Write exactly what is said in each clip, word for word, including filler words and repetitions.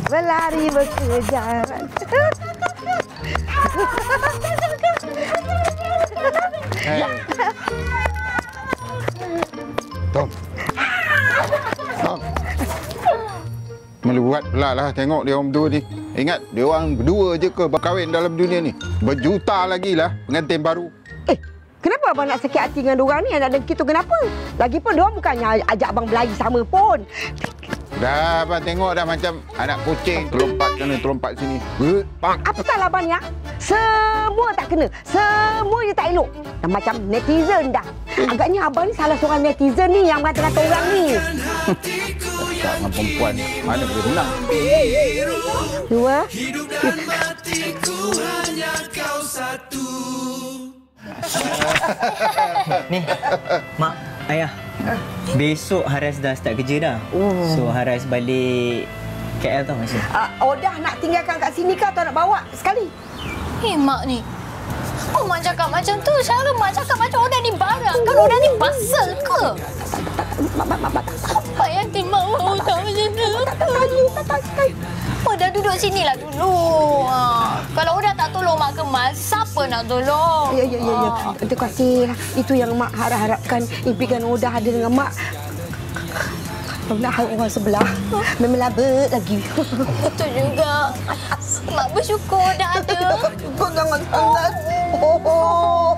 berlari berkejar. Hey. Tom. Tom. Meluat pula lah tengok dia orang berdua ni. Ingat, dia orang berdua je ke berkahwin dalam dunia ni? Berjuta lagi lah pengantin baru. Eh, kenapa abang nak sakit hati dengan diorang ni? Anak dengki tu kenapa? Lagipun diorang bukannya ajak abang berlari sama pun. Dah, abang tengok dah macam anak kucing. Terlompat sana, terlompat sini. Ber, pak. Apa salah abang ni, ha? Semua tak kena. Semua je tak elok. Dah macam netizen dah. Agaknya abang ni salah seorang netizen ni yang mengata-kata orang ni. Tak dengan perempuan. Mana boleh menang? Dua. Ni, Mak, Ayah. Besok Haras dah start kerja dah. Oh. So Haras balik K L tau masih. Uh, oh dah nak tinggalkan kat sini ke atau nak bawa sekali? Hei, Mak ni. Oh, Mak cakap macam tu. Cara Mak cakap macam orang ni barang. Kan orang ni pasal ke? Mak, mak, mak, mak. Apa yang Mak mahu tahu macam tu? Oh, dah duduk sinilah dulu. Ha. Kalau orang tak tolong Mak kemas, siapa nak tolong? Ya, ya, ya. ya. Terima kasih. Itu yang Mak harap-harapkan. Impikan Odah ada dengan Mak. Kalau nak hal orang sebelah, memang labet lagi. Betul juga. Mak bersyukur dah ada. Kau jangan sangat. Oh. Oh.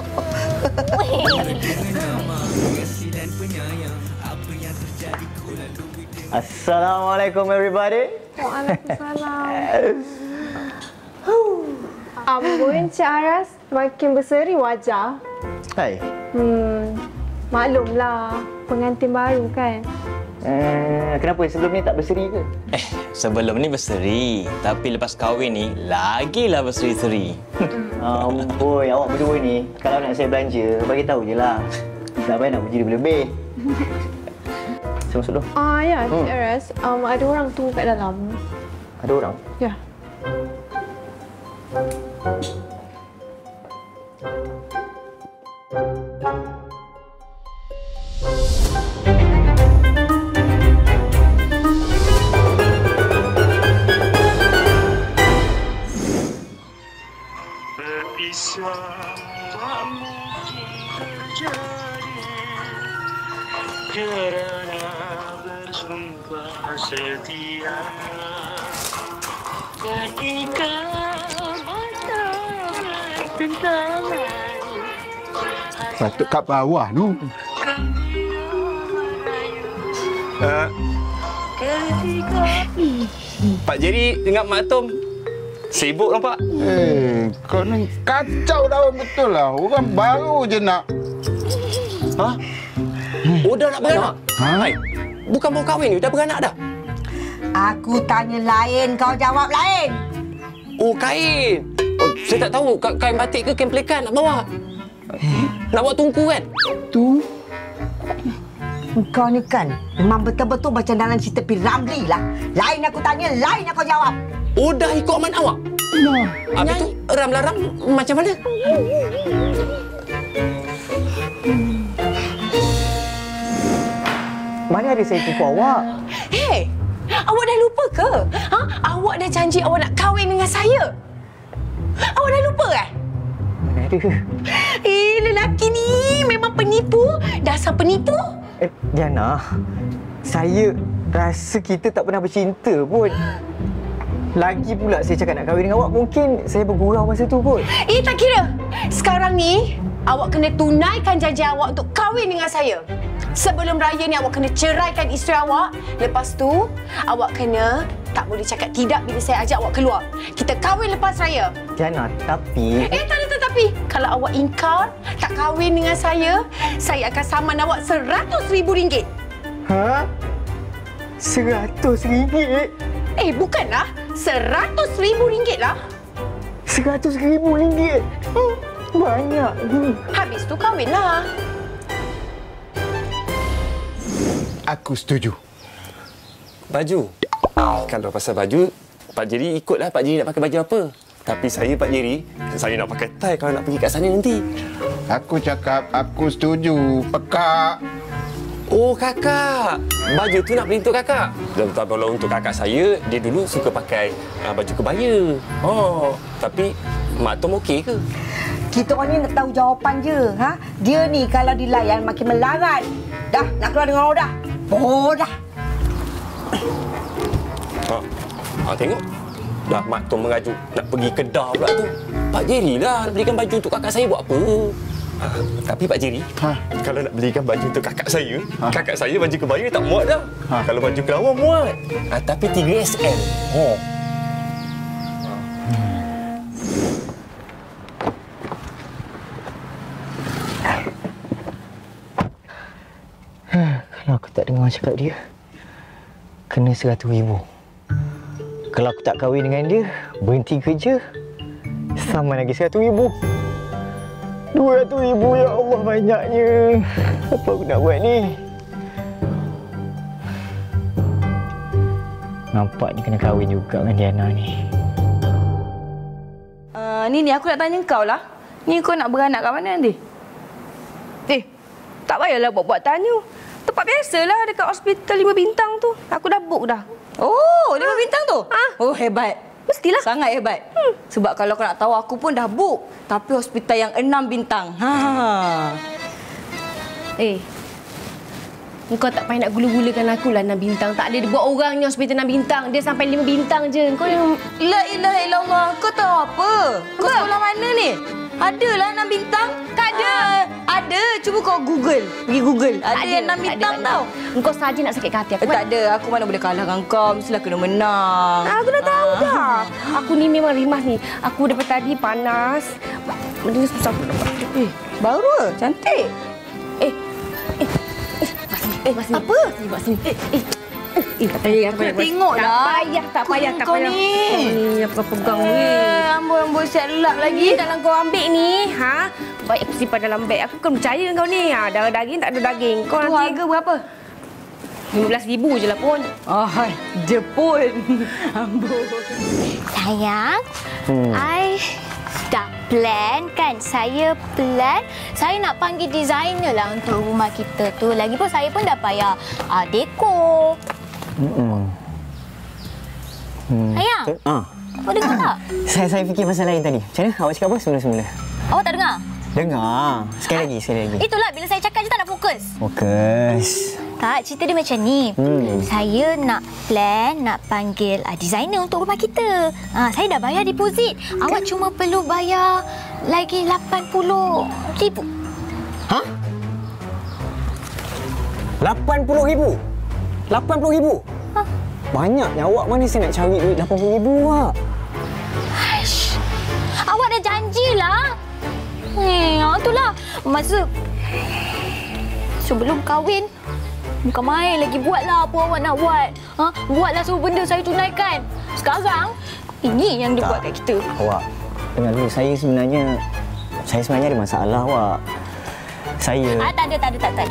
Assalamualaikum everybody. Waalaikumsalam. Amboi, Encik Haras makin berseri wajah. Hai. Hmm, maklumlah, pengantin baru kan. Eh, kenapa sebelum ni tak berseri ke? Eh, sebelum ni berseri. Tapi lepas kahwin ni, lagilah berseri-seri. Amboi, awak berdua ni, kalau nak saya belanja, bagi tahu je lah. Tak payah nak puji lebih-lebih. Saya masuk dulu. Ah, ya, Encik Hmm. Haras. Um, ada orang tunggu kat dalam. Ada orang? Ya. Berpisah tak mungkin terjadi kerana bersumpah setia ketika mata bertentangan. Patut kat bawah tu. Uh, Pak Jerry dengan Mak Tom sibuk nampak. Eh, kau ni kacau dah betul lah. Orang baru je nak. Ha? Oh, dah nak beranak? Ha? Hai, bukan mau kahwin ni, dah beranak dah. Aku tanya lain, kau jawab lain. Oh, kain. Oh, saya tak tahu ka- kain batik ke kain pelikan nak bawa. Nak bawa tungku kan? Tu. Kau ni kan memang betul-betul macam dalam cerita P. Ramlee lah. Lain aku tanya, lain aku jawab. Oh, dah ikut aman awak? Nah. Habis tu, ram-laram macam mana? Mana ada saya tipu awak? Hei, awak dah lupa ke? Ha? Awak dah janji awak nak kahwin dengan saya. Awak dah lupa kan? Mana ada. Eh, lelaki ni memang penipu. Dasar penipu. Eh, Diana, saya rasa kita tak pernah bercinta pun. Lagi pula saya cakap nak kahwin dengan awak, mungkin saya bergurau masa tu kot. Eh, tak kira. Sekarang ni, awak kena tunaikan janji awak untuk kahwin dengan saya. Sebelum raya ni, awak kena ceraikan isteri awak. Lepas tu, awak kena tak boleh cakap tidak bila saya ajak awak keluar. Kita kahwin lepas raya. Diana, tapi... Eh, tak ada tetapi. Kalau awak ingkar, tak kahwin dengan saya, saya akan saman awak seratus ribu ringgit. Ha? Seratus ringgit? Eh, bukanlah. Seratus ribu ringgit lah. Seratus ribu ringgit? Hmm, banyak ni. Habis tu kahwinlah. Aku setuju. Baju. Kalau pasal baju, Pak Jerry ikutlah Pak Jerry nak pakai baju apa. Tapi saya, Pak Jerry, saya nak pakai tie kalau nak pergi kat sana nanti. Aku cakap aku setuju. Pekak. Oh, kakak. Baju tu nak beli untuk kakak. Dan kalau untuk kakak saya, dia dulu suka pakai uh, baju kebaya. Oh, tapi Mak Tom okey ke? Kita orang ni nak tahu jawapan je. Ha? Dia ni kalau dilayan makin melarat. Dah, nak keluar dengan orang dah. Oh, dah. Ha, ha tengok. Dah Mak Tom mengajuk nak pergi Kedah pula tu. Pak Jerry lah nak belikan baju untuk kakak saya buat apa? Ha, tapi Pak Jerry, ha? Kalau nak belikan baju untuk kakak saya, ha? Kakak saya baju kebaya tak muat dah. Ha? Kalau baju kelawar muat. Ha, tapi tiga S M. Oh. Kalau aku tak dengar cakap dia, kena seratus ribu. Kalau aku tak kahwin dengan dia, berhenti kerja, sama lagi seratus ribu. Dua ratus ribu, ya Allah, banyaknya. Apa aku nak buat ni? Nampaknya kena kahwin juga dengan Diana ni. Uh, ni ni aku nak tanya kau lah. Ni kau nak beranak kat mana nanti? Eh, tak payahlah buat-buat tanya. Tempat biasalah dekat hospital lima bintang tu. Aku dah book dah. Oh, lima ha. bintang tu? Ha. Oh, hebat. Mestilah. Sangat hebat. Hmm. Sebab kalau kau nak tahu, aku pun dah book. Tapi hospital yang enam bintang. Ha. Eh, kau tak payah nak gula-gulakan aku lah enam bintang. Tak ada dia buat orangnya hospital enam bintang. Dia sampai lima bintang je. Kau yang... La ilaha illallah. Kau tahu apa? Kau apa? Sekolah mana ni? Adalah enam bintang. Tak ada. Uh, ada. Cuba kau Google. Pergi Google. Ada, ada yang enam bintang ada, tau. Engkau saja nak sakitkan hati aku. Eh, tak ada. Aku mana boleh kalah dengan kau. Mestilah kena menang. Ah, aku dah tahu uh. dah. Aku ni memang rimas ni. Aku daripada tadi panas. Benda susah pun dapat. Eh, baru ke? Cantik. Eh. Eh. Eh, Masni. Eh, Masni. Apa? Masni. Eh, eh. Eh, tak payah, aku nak tengoklah. Tak payah, tak payah, tak payah. Ni. Kau ni apa pegang ni? Eh, amboi-amboi siap lelap lagi. Dalam kau ambil ni, ha? Baik aku simpan dalam beg. Aku kan percaya kau ni. Ha, darah daging tak ada daging. Kau tu nanti harga berapa? lima belas ribu je lah pun. Oh, dia pun. Amboi. Sayang, hmm. I dah plan kan. Saya plan, saya nak panggil designer lah untuk rumah kita tu. Lagipun saya pun dah payah uh, dekor. Hmm. Hmm. Sayang, ah. kau dengar tak? Saya saya fikir pasal lain tadi. Macam mana? Awak cakap apa semula-semula? Awak tak dengar? Dengar. Sekali lagi, sekali lagi. Itulah, bila saya cakap je tak nak fokus. Fokus. Tak, cerita dia macam ni. Hmm. Saya nak plan, nak panggil uh, designer untuk rumah kita. Uh, saya dah bayar deposit. Okay. Awak cuma perlu bayar lagi lapan puluh ribu. Ha? lapan puluh ribu? lapan puluh ribu? Ha? Banyaknya. Awak mana saya nak cari duit lapan puluh ribu, awak? Aish. Awak dah janjilah. Eh, itulah. Masa sebelum kahwin, bukan main lagi. Buatlah apa awak nak buat. Ha? Buatlah semua benda saya tunaikan. Sekarang, ini yang dia tak buat kat kita. Awak, dengar dulu. Saya sebenarnya... Saya sebenarnya ada masalah, awak. Saya... Ah, tak ada, tak ada, tak, tak ada.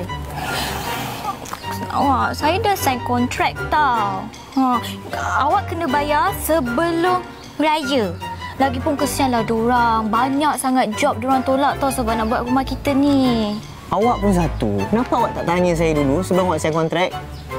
Awak, saya dah sign kontrak tau. Ha, awak kena bayar sebelum raya. Lagipun kesianlah diorang. Banyak sangat job diorang tolak tau sebab nak buat rumah kita ni. Awak pun satu. Kenapa awak tak tanya saya dulu sebelum awak sign kontrak?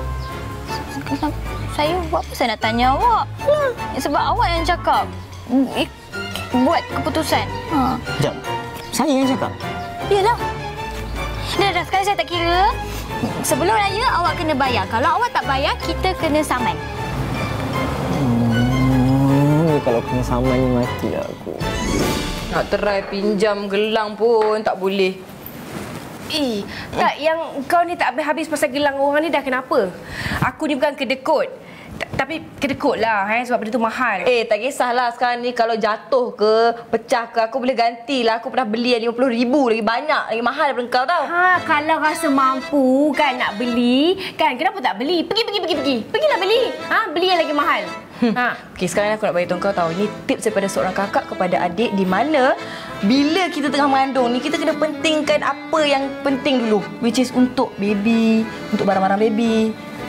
Saya buat apa saya nak tanya awak? Hmm. Sebab awak yang cakap buat keputusan. Ha. Sekejap. Saya yang cakap? Yalah. Dah, dah. Sekarang saya tak kira. Sebelum raya, awak kena bayar. Kalau awak tak bayar, kita kena saman. Hmm, kalau kena saman ni mati aku. Nak try pinjam gelang pun tak boleh. Eh, tak, yang kau ni tak habis-habis pasal gelang orang ni dah kenapa? Aku ni bukan kedekut. Tapi kedekut lah, eh, sebab benda tu mahal. Eh, tak kisahlah sekarang ni kalau jatuh ke, pecah ke, aku boleh gantilah. Aku pernah beli lima puluh ribu lagi banyak, lagi mahal daripada kau tau. Ha, kalau rasa mampu kan nak beli, kan kenapa tak beli? Pergi, pergi, pergi, pergi. Pergilah beli. Ha, beli yang lagi mahal. Ha. Okey, sekarang aku nak beritahu kau tahu. Ini tips daripada seorang kakak kepada adik di mana bila kita tengah mengandung ni, kita kena pentingkan apa yang penting dulu. Which is untuk baby, untuk barang-barang baby.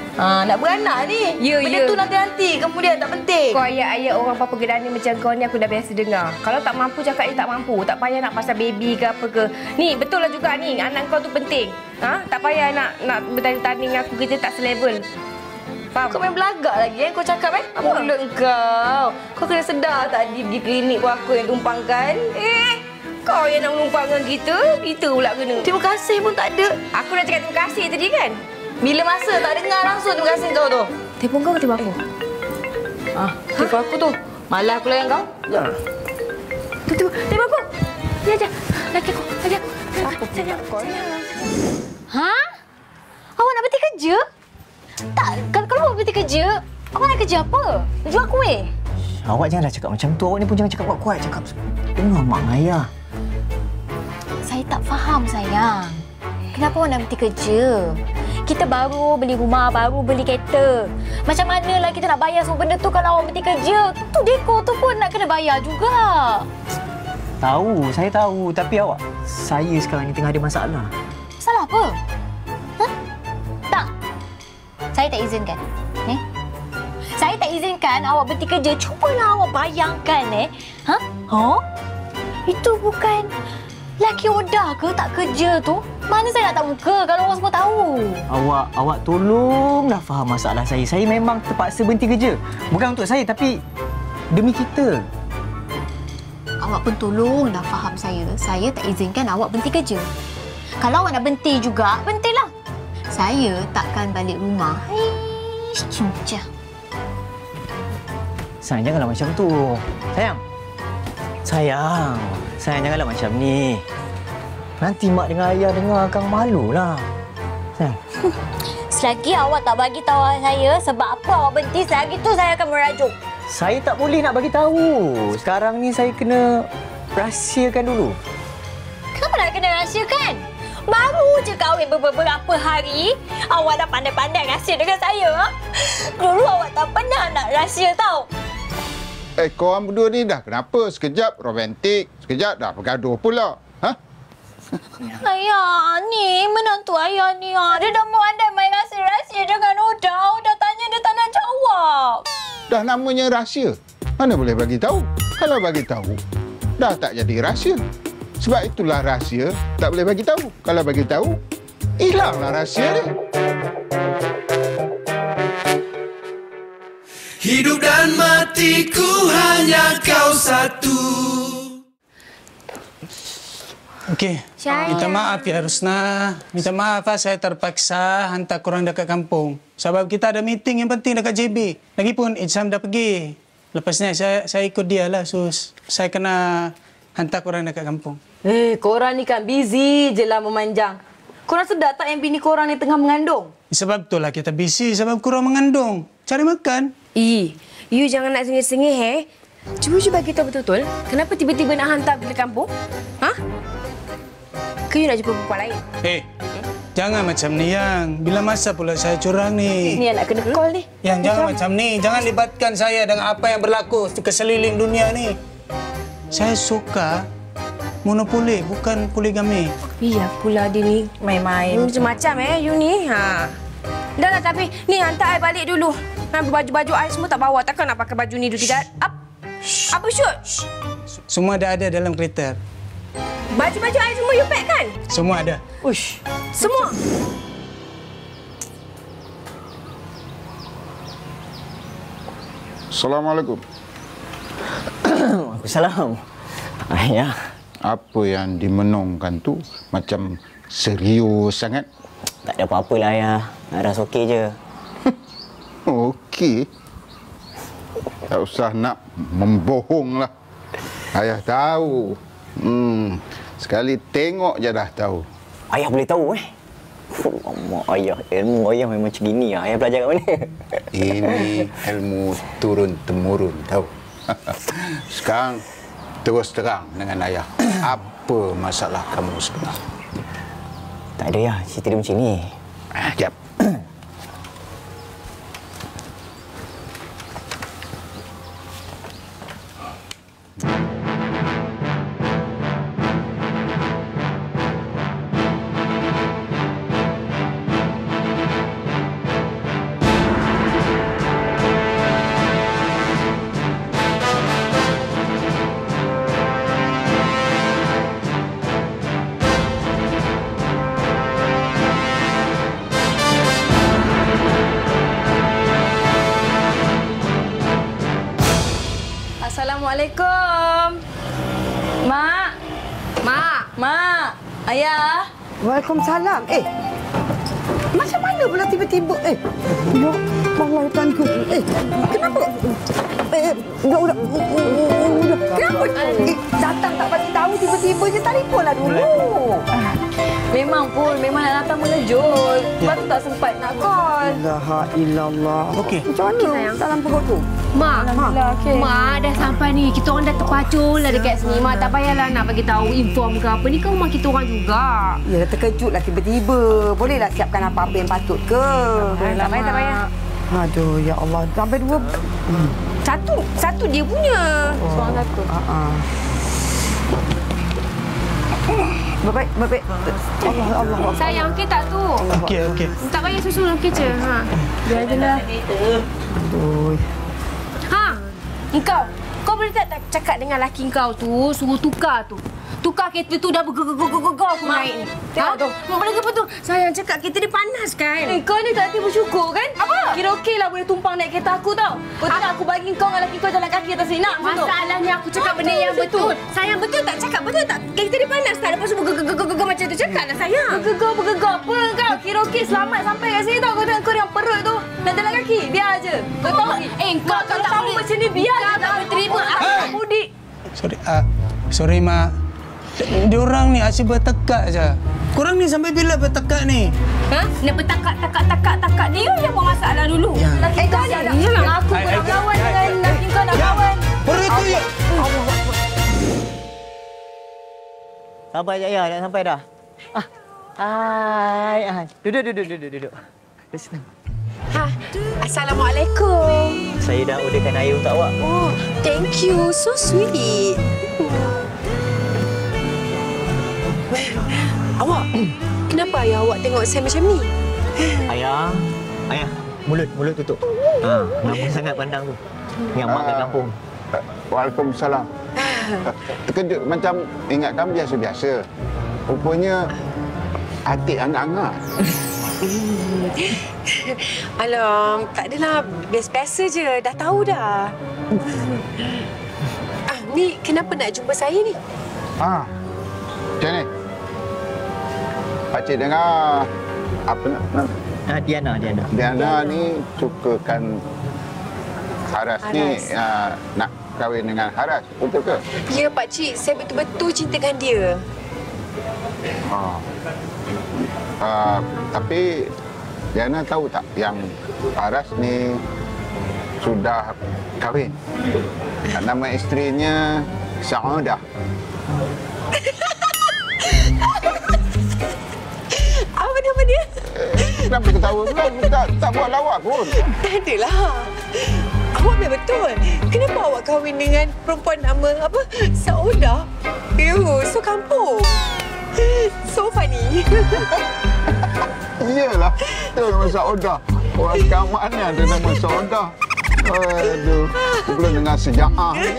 Ha, nak beranak ni. Ya, Benda ya. tu nanti-nanti. Kemudian tak penting. Kau ayat-ayat orang papa gerani macam kau ni aku dah biasa dengar. Kalau tak mampu cakap dia tak mampu. Tak payah nak pasal baby ke apa ke. Ni betul lah juga ni. Anak kau tu penting. Ha? Tak payah nak nak bertanding-tanding aku kerja tak selevel. Faham? Kau main belagak lagi kan kau cakap kan? Apa mulut kau? Kau kena sedar tadi pergi klinik pun aku yang tumpangkan. Eh, kau yang nak menumpangkan kita, kita pula kena. Terima kasih pun tak ada. Aku dah cakap terima kasih tadi kan? Bila masa tak dengar langsung terima kasih kau tu. Telefon kau ke telefon aku? Ah, telefon aku tu. Malah aku layan kau. Ya. Tu tu, telefon aku. Ya aja. Lagi aku, lagi aku. Apa sayang? Ha? Awak nak berhenti kerja? Tak, kalau, kalau awak berhenti kerja, awak nak kerja apa? Jual kuih? Awak janganlah cakap macam tu. Awak ni pun jangan cakap kuat-kuat. Cakap dengar mak dengan ayah. Saya tak faham, sayang. Kenapa awak nak berhenti kerja? Kita baru beli rumah, baru beli kereta. Macam manalah kita nak bayar semua benda tu kalau awak berhenti kerja? Tu dekor tu pun nak kena bayar juga. Tahu, saya tahu. Tapi awak, saya sekarang ni tengah ada masalah. Salah apa? Ha? Tak. Saya tak izinkan. Eh? Saya tak izinkan awak berhenti kerja. Cubalah awak bayangkan eh. Ha? Ha? Itu bukan lelaki odah ke tak kerja tu? Mana saya nak tahu muka kalau orang semua tahu? Awak, awak tolonglah faham masalah saya. Saya memang terpaksa berhenti kerja. Bukan untuk saya tapi demi kita. Awak pun tolonglah faham saya. Saya tak izinkan awak berhenti kerja. Kalau awak nak berhenti juga, berhentilah. Saya takkan balik rumah. Ish, cuncah. Sayang, janganlah macam tu. Sayang. Sayang. Sayang, janganlah macam ni. Nanti mak dengan ayah dengar akan malulah. Sayang. Selagi awak tak bagi tahu saya sebab apa awak berhenti, selagi tu saya akan merajuk. Saya tak boleh nak bagi tahu. Sekarang ni saya kena rahsiakan dulu. Kenapa nak kena rahsiakan? Baru je kahwin beberapa hari, awak dah pandai-pandai rahsia dengan saya. Ha? Dulu awak tak pernah nak rahsia tau. Eh, korang berdua ni dah kenapa? Sekejap romantik, sekejap dah bergaduh pula. Ha? Ayah, ni menantu ayah ni. Ha. Dia dah pandai main rahsia-rahsia dengan Oda. Oda tanya dia tak nak jawab. Dah namanya rahsia. Mana boleh bagi tahu? Kalau bagi tahu, dah tak jadi rahsia. Sebab itulah rahsia tak boleh bagi tahu. Kalau bagi tahu, hilanglah rahsia dia. Hidup dan matiku hanya kau satu. Okey, minta maaf ya Rusna. Minta maaf lah saya terpaksa hantar korang dekat kampung. Sebab kita ada meeting yang penting dekat J B. Lagipun Ijam dah pergi. Lepas ni saya saya ikut dia lah. So, saya kena hantar korang dekat kampung. Eh, korang ni kan busy je lah memanjang. Korang sedar tak yang bini korang ni tengah mengandung? Sebab itulah kita busy. Sebab korang mengandung. Cari makan. Eh, you jangan nak sengih-sengih eh. Cuba-cuba kita betul-betul. Kenapa tiba-tiba nak hantar ke kampung? Ha? Ke you nak jumpa perempuan lain? Eh, jangan macam ni, Yang. Bila masa pula saya curang ni? Ni anak kena call ni. Yang, jangan macam ni. Jangan libatkan saya dengan apa yang berlaku ke seliling dunia ni. Saya suka monopoli, bukan poligami. Iya pula dia ni. Main-main. Macam-macam eh, you ni. Ha. Dah lah tapi, ni hantar I balik dulu. Ha, baju-baju I semua tak bawa. Takkan nak pakai baju ni dulu tiga. Up. Apa shoot? Semua dah ada dalam kereta. Baju-baju I semua you pack kan? Semua ada. Ush. Semua. Assalamualaikum. Waalaikumsalam. Ayah. Apa yang dimenungkan tu macam serius sangat? Tak ada apa-apa lah, Ayah. Aras okey je. Okey. Tak usah nak membohong lah. Ayah tahu. Hmm, sekali tengok je dah tahu. Ayah boleh tahu eh? Mak ayah, ilmu ayah memang macam gini. Ayah belajar kat mana? Ini ilmu turun-temurun, tahu. Sekarang terus terang dengan ayah. Apa masalah kamu sebenar? Tak ada, ya. Cerita dia macam ni. Ah, jap. Assalamualaikum. Mak. Mak. Mak. Ayah. Waalaikumsalam. Eh, macam mana pula tiba-tiba? Eh, ya Allah Tuanku. Eh, kenapa? Eh, udah, udah, udah. Kenapa? Eh, datang tak bagi tahu tiba-tiba je telefonlah dulu. Memang pun, memang nak datang mengejut. Lepas tu tak sempat nak call. La ilallah. Okey. Macam mana sayang. dalam perut tu? Mak, Alhamdulillah, okey. Mak dah sampai ni. Kita orang dah terpacul lah dekat sini. Mak tak payahlah nak bagi tahu inform ke apa. Ni kan rumah kita orang juga. Ya, terkejutlah tiba-tiba. Bolehlah siapkan apa-apa yang patut ke? Tak payah, tak payah. Aduh, ya Allah. Sampai dua... Hmm. Satu, satu dia punya. Oh. Seorang satu. Uh-uh. Baik, baik. Allah, Allah, Allah. Sayang, okey tak tu? Okey, okey. Tak payah susul okey je. Ha. Biar je lah. Aduh. Ha, engkau. Kau boleh tak, tak cakap dengan laki kau tu, suruh tukar tu. Tukar kereta tu dah bergegar-gegar aku naik ni. Tengok tu. Mak boleh ke betul? Sayang cakap kereta dia panas kan? Eh, kau ni tak hati bersyukur kan? Apa? Kira okey lah boleh tumpang naik kereta aku tau. Kau tak nak aku bagi kau dengan lelaki kau jalan kaki atas sini. Nak betul? Masalahnya aku cakap benda yang betul. Sayang betul tak cakap betul tak? Kereta dia panas tak? Lepas tu bergegar-gegar macam tu. Cakaplah sayang. Bergegar, bergegar apa kau? Kira okey selamat sampai kat sini tau. Kau tengok kau yang perut tu. Nak jalan kaki. Biar je. Kau tahu? Eh, kau kalau tak tahu boleh- macam ni biar je. tak boleh terima. Aku mudik. Sorry, ah, sorry mak. Diorang ni asyik bertekak je. Korang ni sampai bila bertekak ni? Ha? Nak bertakak-takak-takak-takak dia yang buat masalah dulu. Ya. Lelaki kau dah, nak dah. aku Ai, pun nak ai, kawan ai, dengan ai, lelaki kau nak kawan. Perut tu ya. Sabar je ayah, dah sampai dah. Ah. Hai, hai. Duduk, duduk, duduk, duduk. Senang. Ha, Assalamualaikum. Saya dah orderkan air untuk awak. Oh, thank you. So sweet. Awak, kenapa ayah awak tengok saya macam ni? Ayah, ayah, mulut, mulut tutup. Ha, lama sangat pandang tu. Yang mak kat kampung. Waalaikumsalam. Terkejut macam ingatkan biasa-biasa. Rupanya atik hangat-hangat. Alam, tak adalah. Biasa-biasa je. Dah tahu dah. Ah, ni kenapa nak jumpa saya ni? Ha. Macam ni. Pakcik dengar apa nak, nak Ah, Diana, Diana. Diana ni sukakan Haras, Haras. ni uh, nak kahwin dengan Haras, betul ke? Ya, pakcik. Saya betul-betul cintakan dia. Ha. Uh, tapi Diana tahu tak yang Haras ni sudah kahwin. Nama isterinya Sa'udah. Apa nama dia? Eh, kenapa ketawa pula? Tak, tak buat lawak pun. Tak adalah. Awak biar betul. Kenapa awak kahwin dengan perempuan nama apa? Saudah? Ew, so kampung. So funny. Iyalah, itu nama Saudah. Orang sekarang mana ada nama Saudah? Aduh, aku belum dengar sejarah ni.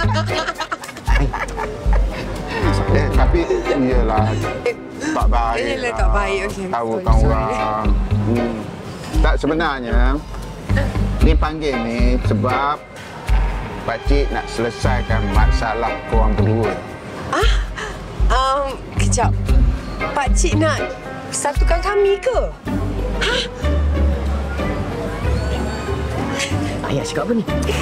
Eh, tapi iyalah, tak baik. Iyalah, tak baik. Okey, tahukan sorry, orang. Hmm. Tak, sebenarnya, ni panggil ni sebab pakcik nak selesaikan masalah korang berdua. Ah, um, kejap. Pakcik nak satukan kami ke? Hah? Ayah cakap apa ni?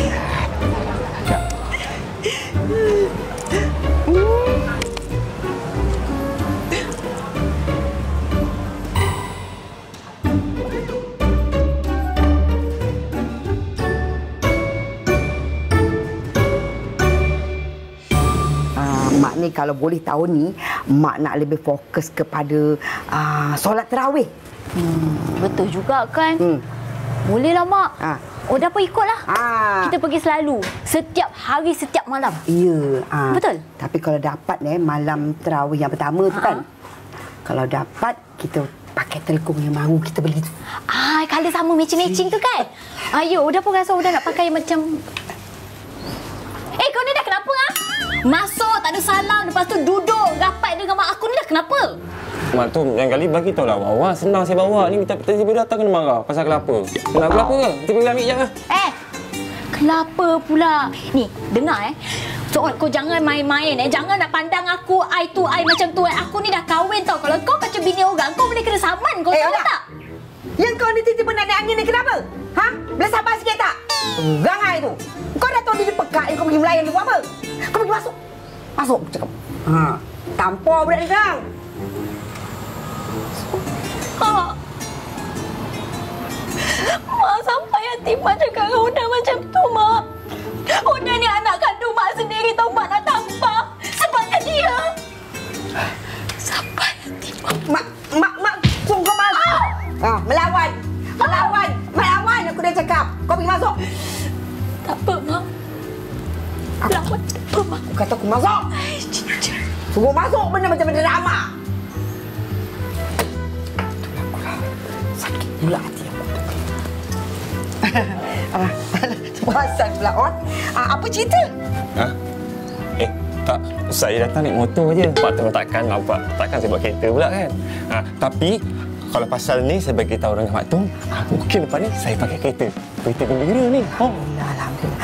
Mak ni kalau boleh tahun ni, Mak nak lebih fokus kepada uh, solat terawih. Hmm, betul juga kan? Hmm. Bolehlah Mak. Ha. Oh, dah apa ikutlah. Ah. Kita pergi selalu. Setiap hari, setiap malam. Ya. Ah. Betul? Tapi kalau dapat eh, malam terawih yang pertama tu Ha. kan, kalau dapat, kita pakai telekung yang baru kita beli tu. Ah, kalau sama matching-matching tu kan? Ayo, udah pun rasa udah nak pakai macam... Eh, kau ni dah kenapa ah? Masuk, tak ada salam. Lepas tu duduk, rapat dengan mak aku ni dah kenapa? Mak tu yang kali bagi tahu lah awak. Senang saya bawa ni. Tiba-tiba datang kena marah. Pasal kelapa. Kenapa kelapa ke? Tiba-tiba ambil je ke? Eh, Lapa pula. Ni, dengar eh. So, kau jangan main-main eh. Jangan nak pandang aku eye to eye macam tu eh. Aku ni dah kahwin tau. Kalau kau macam bini orang, kau boleh kena saman. Kau Eh, tahu Ola. tak? Yang kau ni tiba-tiba nak naik angin ni kenapa? Ha? Boleh sabar sikit tak? Rangai tu. Kau dah tahu dia pekat yang kau pergi melayan dia buat apa? Kau pergi masuk. Masuk, cakap. Ha. Tampar budak ni sekarang. Ha. Mak sampai hati Mak cakap dengan Oda macam tu, Mak. Oda ni anak kandung Mak sendiri tau. Mak nak tampar sebabkan dia. Sampai hati Mak. Mak, mak, mak, suruh kau masuk. Ha, melawan. Melawan. Melawan aku dah cakap. Kau pergi masuk. Tak apa, Mak. Lawan tak apa, Mak. Aku kata aku masuk. Suruh masuk benda macam benda drama. Itulah aku lah. Sakit pula hati aku. Ah, Pasal pula, On. Ah, apa cerita? Ha? Eh, tak. Saya datang naik motor je. Pak tu takkan nampak. Takkan saya buat kereta pula kan. Ha, tapi kalau pasal ni saya bagi tahu dengan Mak Tung, ha, mungkin lepas ni saya pakai kereta. Kereta gembira ni. Oh. Alhamdulillah.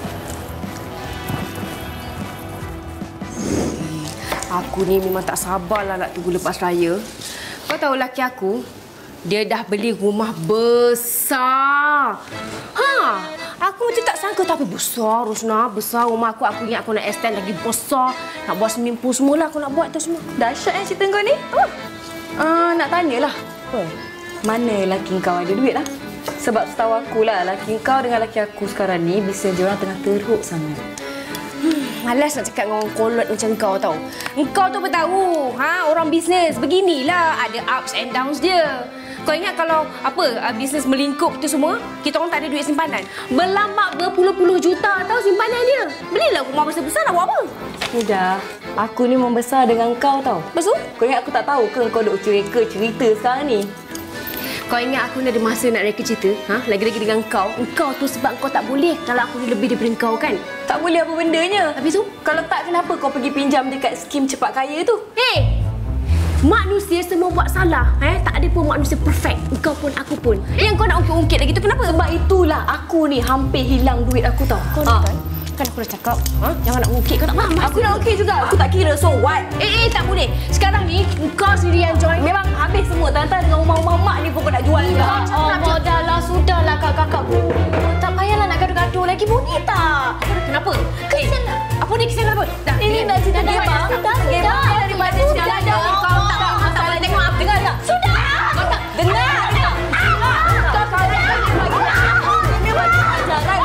Aku ni memang tak sabarlah nak tunggu lepas raya. Kau tahu laki aku, dia dah beli rumah besar. Ha, aku macam tak sangka tapi besar, Rosna. Besar rumah aku. Aku ingat aku nak extend lagi besar. Nak buat swimming pool semualah aku nak buat tu semua. Dahsyat eh cerita kau ni. Apa? Uh, nak tanyalah. Apa? Mana laki kau ada duit lah? Sebab setahu aku lah, laki kau dengan laki aku sekarang ni bisnes dia orang tengah teruk sangat. Hmm, malas nak cakap dengan orang kolot macam kau tau. Engkau tu apa tahu? Ha, orang bisnes beginilah, ada ups and downs dia. Kau ingat kalau apa bisnes melingkup tu semua, kita orang tak ada duit simpanan. Berlambak berpuluh-puluh juta tau simpanan dia. Belilah rumah besar-besar nak buat apa? Sudah, aku ni membesar dengan kau tau. Betul? Kau ingat aku tak tahu ke kau duk reka cerita sekarang ni? Kau ingat aku ni ada masa nak reka cerita? Ha? Lagi-lagi dengan kau. Engkau tu sebab kau tak boleh kalau aku ni lebih daripada kau kan? Tak boleh apa bendanya. Habis tu? Kalau tak, kenapa kau pergi pinjam dekat skim cepat kaya tu? Hei! Manusia semua buat salah. Eh? Tak ada pun manusia perfect. Engkau pun, aku pun. Yang kau nak ungkit-ungkit lagi tu kenapa? Sebab itulah aku ni hampir hilang duit aku tau. Kau ha. Kan? Kan aku dah cakap, ha? Jangan nak ungkit. Kau tak faham? Aku nak ungkit juga. Aku tak kira. So what? Eh, eh, tak boleh. Sekarang ni, kau sendiri yang join. Memang habis semua. Tante dengan rumah-rumah mak ni pun kau nak jual juga. Oh, dah lah. Sudahlah, kakak-kakak. Tak payahlah nak gaduh-gaduh lagi. Bunyi tak? Kenapa? Kesian lah. Apa ni kesian kenapa? Dah, ini nak cerita dia, Bang. Dah, sudah. Daripada sekarang dah. Kau tak faham. Tak boleh tengok apa. Dengar tak? Sudah. Kau tak dengar. Kau kau dah bagi aku. Ini bagi ajaran.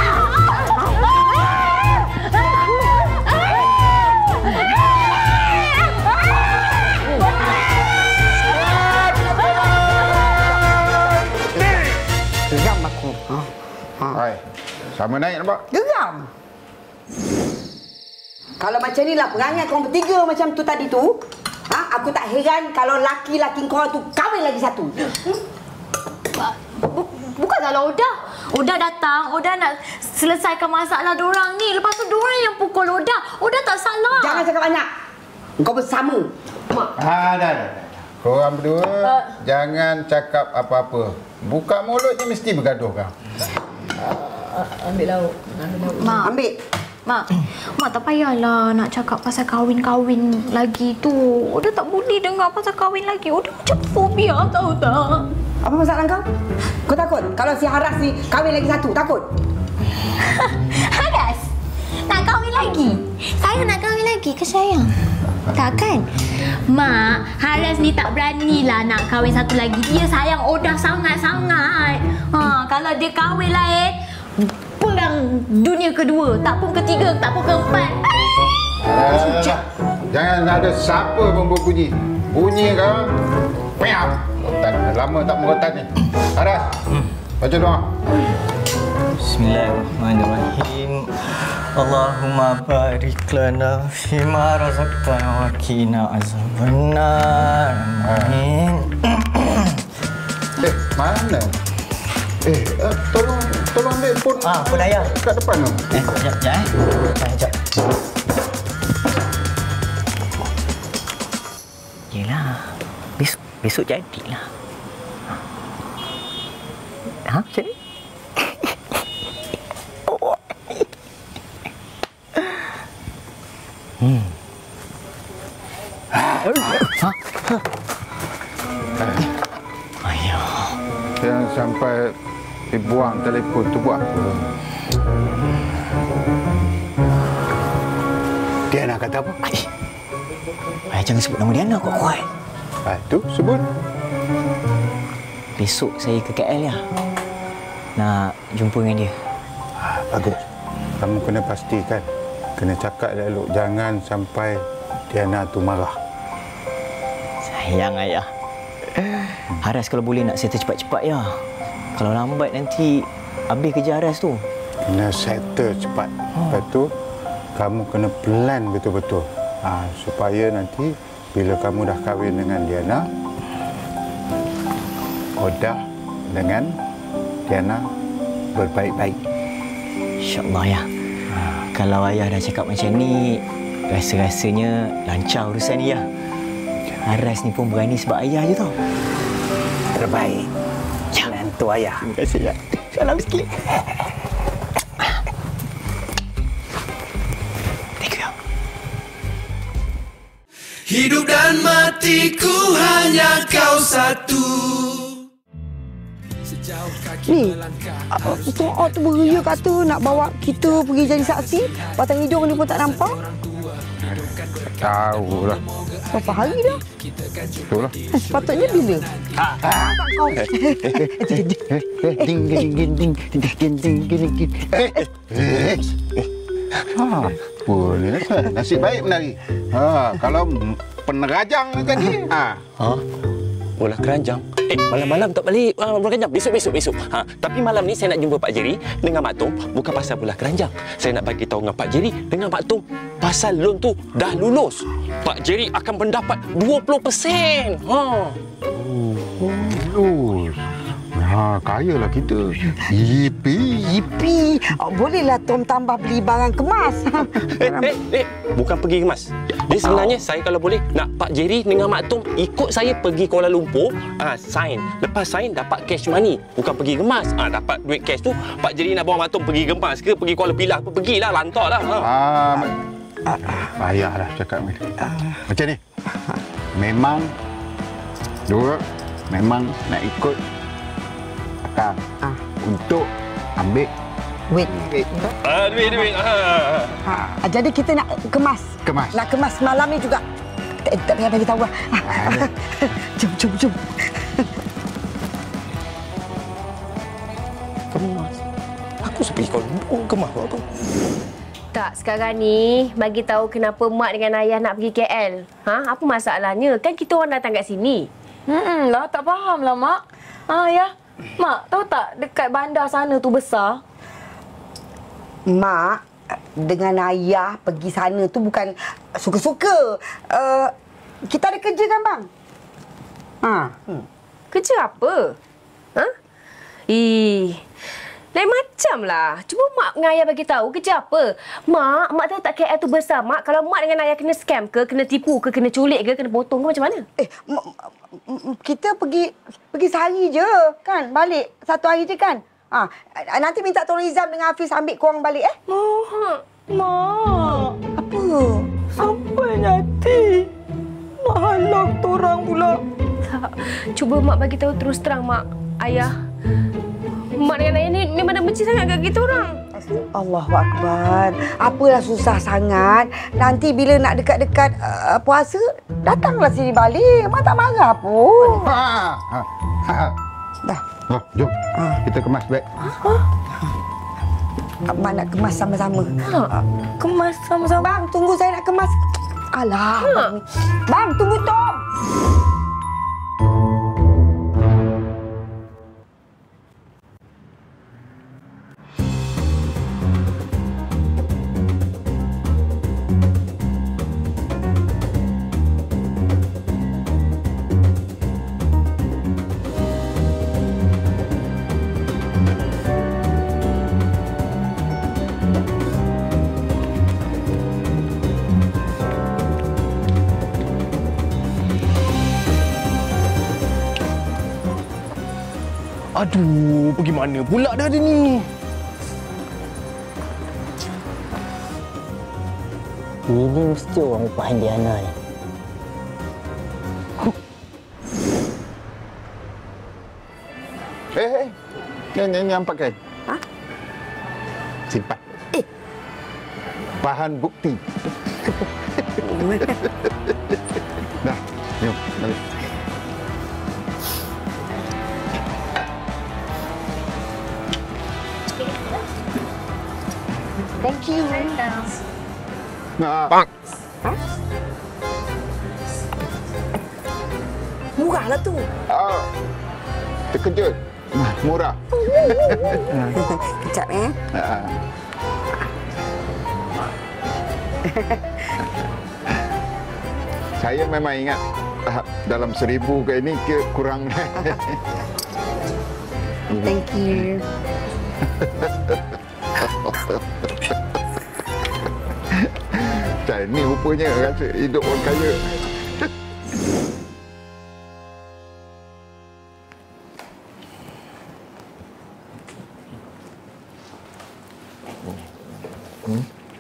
Geram aku. Ha. Ha. Hai, sama naik nampak? Geram. Kalau macam ni lah perangai korang bertiga macam tu tadi tu, ha? Aku tak heran kalau laki-laki korang tu kahwin lagi satu. Hmm? Bukan salah Oda. Oda datang, Oda nak selesaikan masalah dorang ni. Lepas tu dorang yang pukul Oda. Oda tak salah. Jangan cakap banyak. Kau bersama. Mak. Ha, dah, dah. Korang berdua uh. jangan cakap apa-apa. Buka mulut je mesti bergaduh kau. Uh, ambil lauk. Ambil lauk. Mak. Ambil. Mak, Mak tak payahlah nak cakap pasal kahwin-kahwin lagi tu. Oda tak boleh dengar pasal kahwin lagi. Oda macam fobia, tahu tak? Apa masalah kau? Kau takut kalau si Haras ni kahwin lagi satu? Takut? Haras? Nak kahwin lagi? Saya nak kahwin lagi ke sayang? Takkan? Mak, Haras ni tak beranilah nak kahwin satu lagi. Dia sayang Oda sangat-sangat. Ha, kalau dia kahwin lain, pegang dunia kedua. Tak pun ketiga, tak pun keempat. Alah, jangan ada siapa pun berbunyi. Bunyi kau. Piam. Rotan. Lama tak merotan ni. Haras. Hmm. Baca doa. Bismillahirrahmanirrahim. Allahumma barik lana fima razaqtana wa qina azabannar. Amin. Eh, mana? Eh, uh, tolong tolong ambil phone. Ah, phone ayah. Kat depan tu. Eh, sekejap, sekejap eh. Sekejap. Yelah. Besok, besok jadilah. Ha, macam ni? Oh. Hmm. Ha? Ayah. Yang sampai dibuang telefon tu buat apa? Dia nak kata apa? Eh, ayah jangan sebut nama Diana kuat-kuat. Ah, tu sebut. Besok saya ke K L ya. Nak jumpa dengan dia. Ah, bagus. Kamu kena pastikan. Kena cakap elok. Jangan sampai Diana tu marah. Sayang ayah. Haras kalau boleh nak settle cepat-cepat ya. Kalau lambat nanti habis kerja Haras tu. Kena settle cepat. Oh. Lepas tu, kamu kena plan betul-betul. Ha, supaya nanti bila kamu dah kahwin dengan Diana, Odah dengan Diana berbaik-baik. InsyaAllah ya. Ha, kalau ayah dah cakap macam ni, rasa-rasanya lancar urusan ni ya. Haras ni pun berani sebab ayah je tau. Terbaik. Jangan tu ayah. Terima kasih ya. Salam sikit. Thank you ya. Hidup dan matiku hanya kau satu. Ni, Tok tu beria kata nak bawa kita pergi jadi saksi. Batang hidung ni pun tak nampak. Tahu lah. Berapa hari dah? Betul lah. Eh, sepatutnya bila? Ah, ah. Kau. Ding, ding, ding, ding, ding, ding, ding, ding. Eh, eh, eh. Ha, boleh lah. Nasib baik menari. Ha, kalau penerajang tadi. Ha. Ha? Bola keranjang? Eh, malam-malam tak balik uh, bola keranjang. Besok, besok, besok. Ha, tapi malam ni saya nak jumpa Pak Jerry dengan Mak Tom bukan pasal bola keranjang. Saya nak bagi tahu dengan Pak Jerry dengan Mak Tom pasal loan tu dah lulus. Pak Jerry akan mendapat dua puluh peratus. Ha. Oh, lulus. Ha, kayalah kita. Yipi. Yipi. Oh, bolehlah Tom tambah beli barang kemas. eh, eh, eh, bukan pergi kemas. Dia sebenarnya saya kalau boleh nak Pak Jerry dengan Mak Tom ikut saya pergi Kuala Lumpur, ah, sign. Lepas sign dapat cash money, bukan pergi kemas. Ah, dapat duit cash tu, Pak Jerry nak bawa Mak Tom pergi kemas ke pergi Kuala Pilah apa pergilah, lantaklah. Ha. Ah, payahlah cakap ni. Macam ni. Memang dua memang nak ikut akang ah. untuk ambil duit. Ah, duit, duit. Ah. Ah, jadi kita nak kemas. Kemas. Nak kemas malam ni juga. Tak, tak payah bagi tahu lah. Ah. Jom, jom, jom. Kemas. Aku seperti kau lumpur kemas apa? Tak, sekarang ni bagi tahu kenapa mak dengan ayah nak pergi K L. Ha, apa masalahnya? Kan kita orang datang kat sini. Hmm, lah tak faham lah mak. Ha ya. Mak, tahu tak dekat bandar sana tu besar? Mak dengan ayah pergi sana tu bukan suka-suka. Uh, kita ada kerja kan, bang? Ha. Hmm. Kerja apa? Ha? Ih, lain macam lah. Cuba mak dengan ayah bagi tahu kerja apa. Mak, mak tahu tak K L tu besar, mak. Kalau mak dengan ayah kena scam ke, kena tipu ke, kena culik ke, kena potong ke macam mana? Eh, kita pergi pergi sehari je kan, balik satu hari je kan. Ha, nanti minta tolong Izam dengan Hafiz ambil korang balik eh. Mak, mak. Apa? Sampai nanti mak halang torang pula. Tak. Cuba mak bagi tahu terus terang mak, ayah. Mak dengan ayah ni memang dah benci sangat kat kita orang. Allahuakbar. Apalah susah sangat. Nanti bila nak dekat-dekat uh, puasa, datanglah sini balik. Mak tak marah pun. Ha, ha, ha. Dah. Oh, jom. Ha. Kita kemas beg. Ha? Mak nak kemas sama-sama. Ha. Kemas sama-sama. Bang, tunggu saya nak kemas. Alah. Ha. Bang. Bang, tunggu Tom. Aduh, pergi mana pula dah dia ni? Ini mesti orang upahan Diana ni. Eh, eh. Yang, yang, yang pakai. Ha? Simpan. Eh. Bahan bukti. Dah, jom balik. Thank you. Nah, bang. Ha? Murahlah tu. Ah, terkejut. Nah, murah. Kejap eh. Ah. Saya memang ingat ah, dalam seribu ke ini ke kurang. Thank you. Macam ni rupanya rasa hidup orang kaya. Hmm?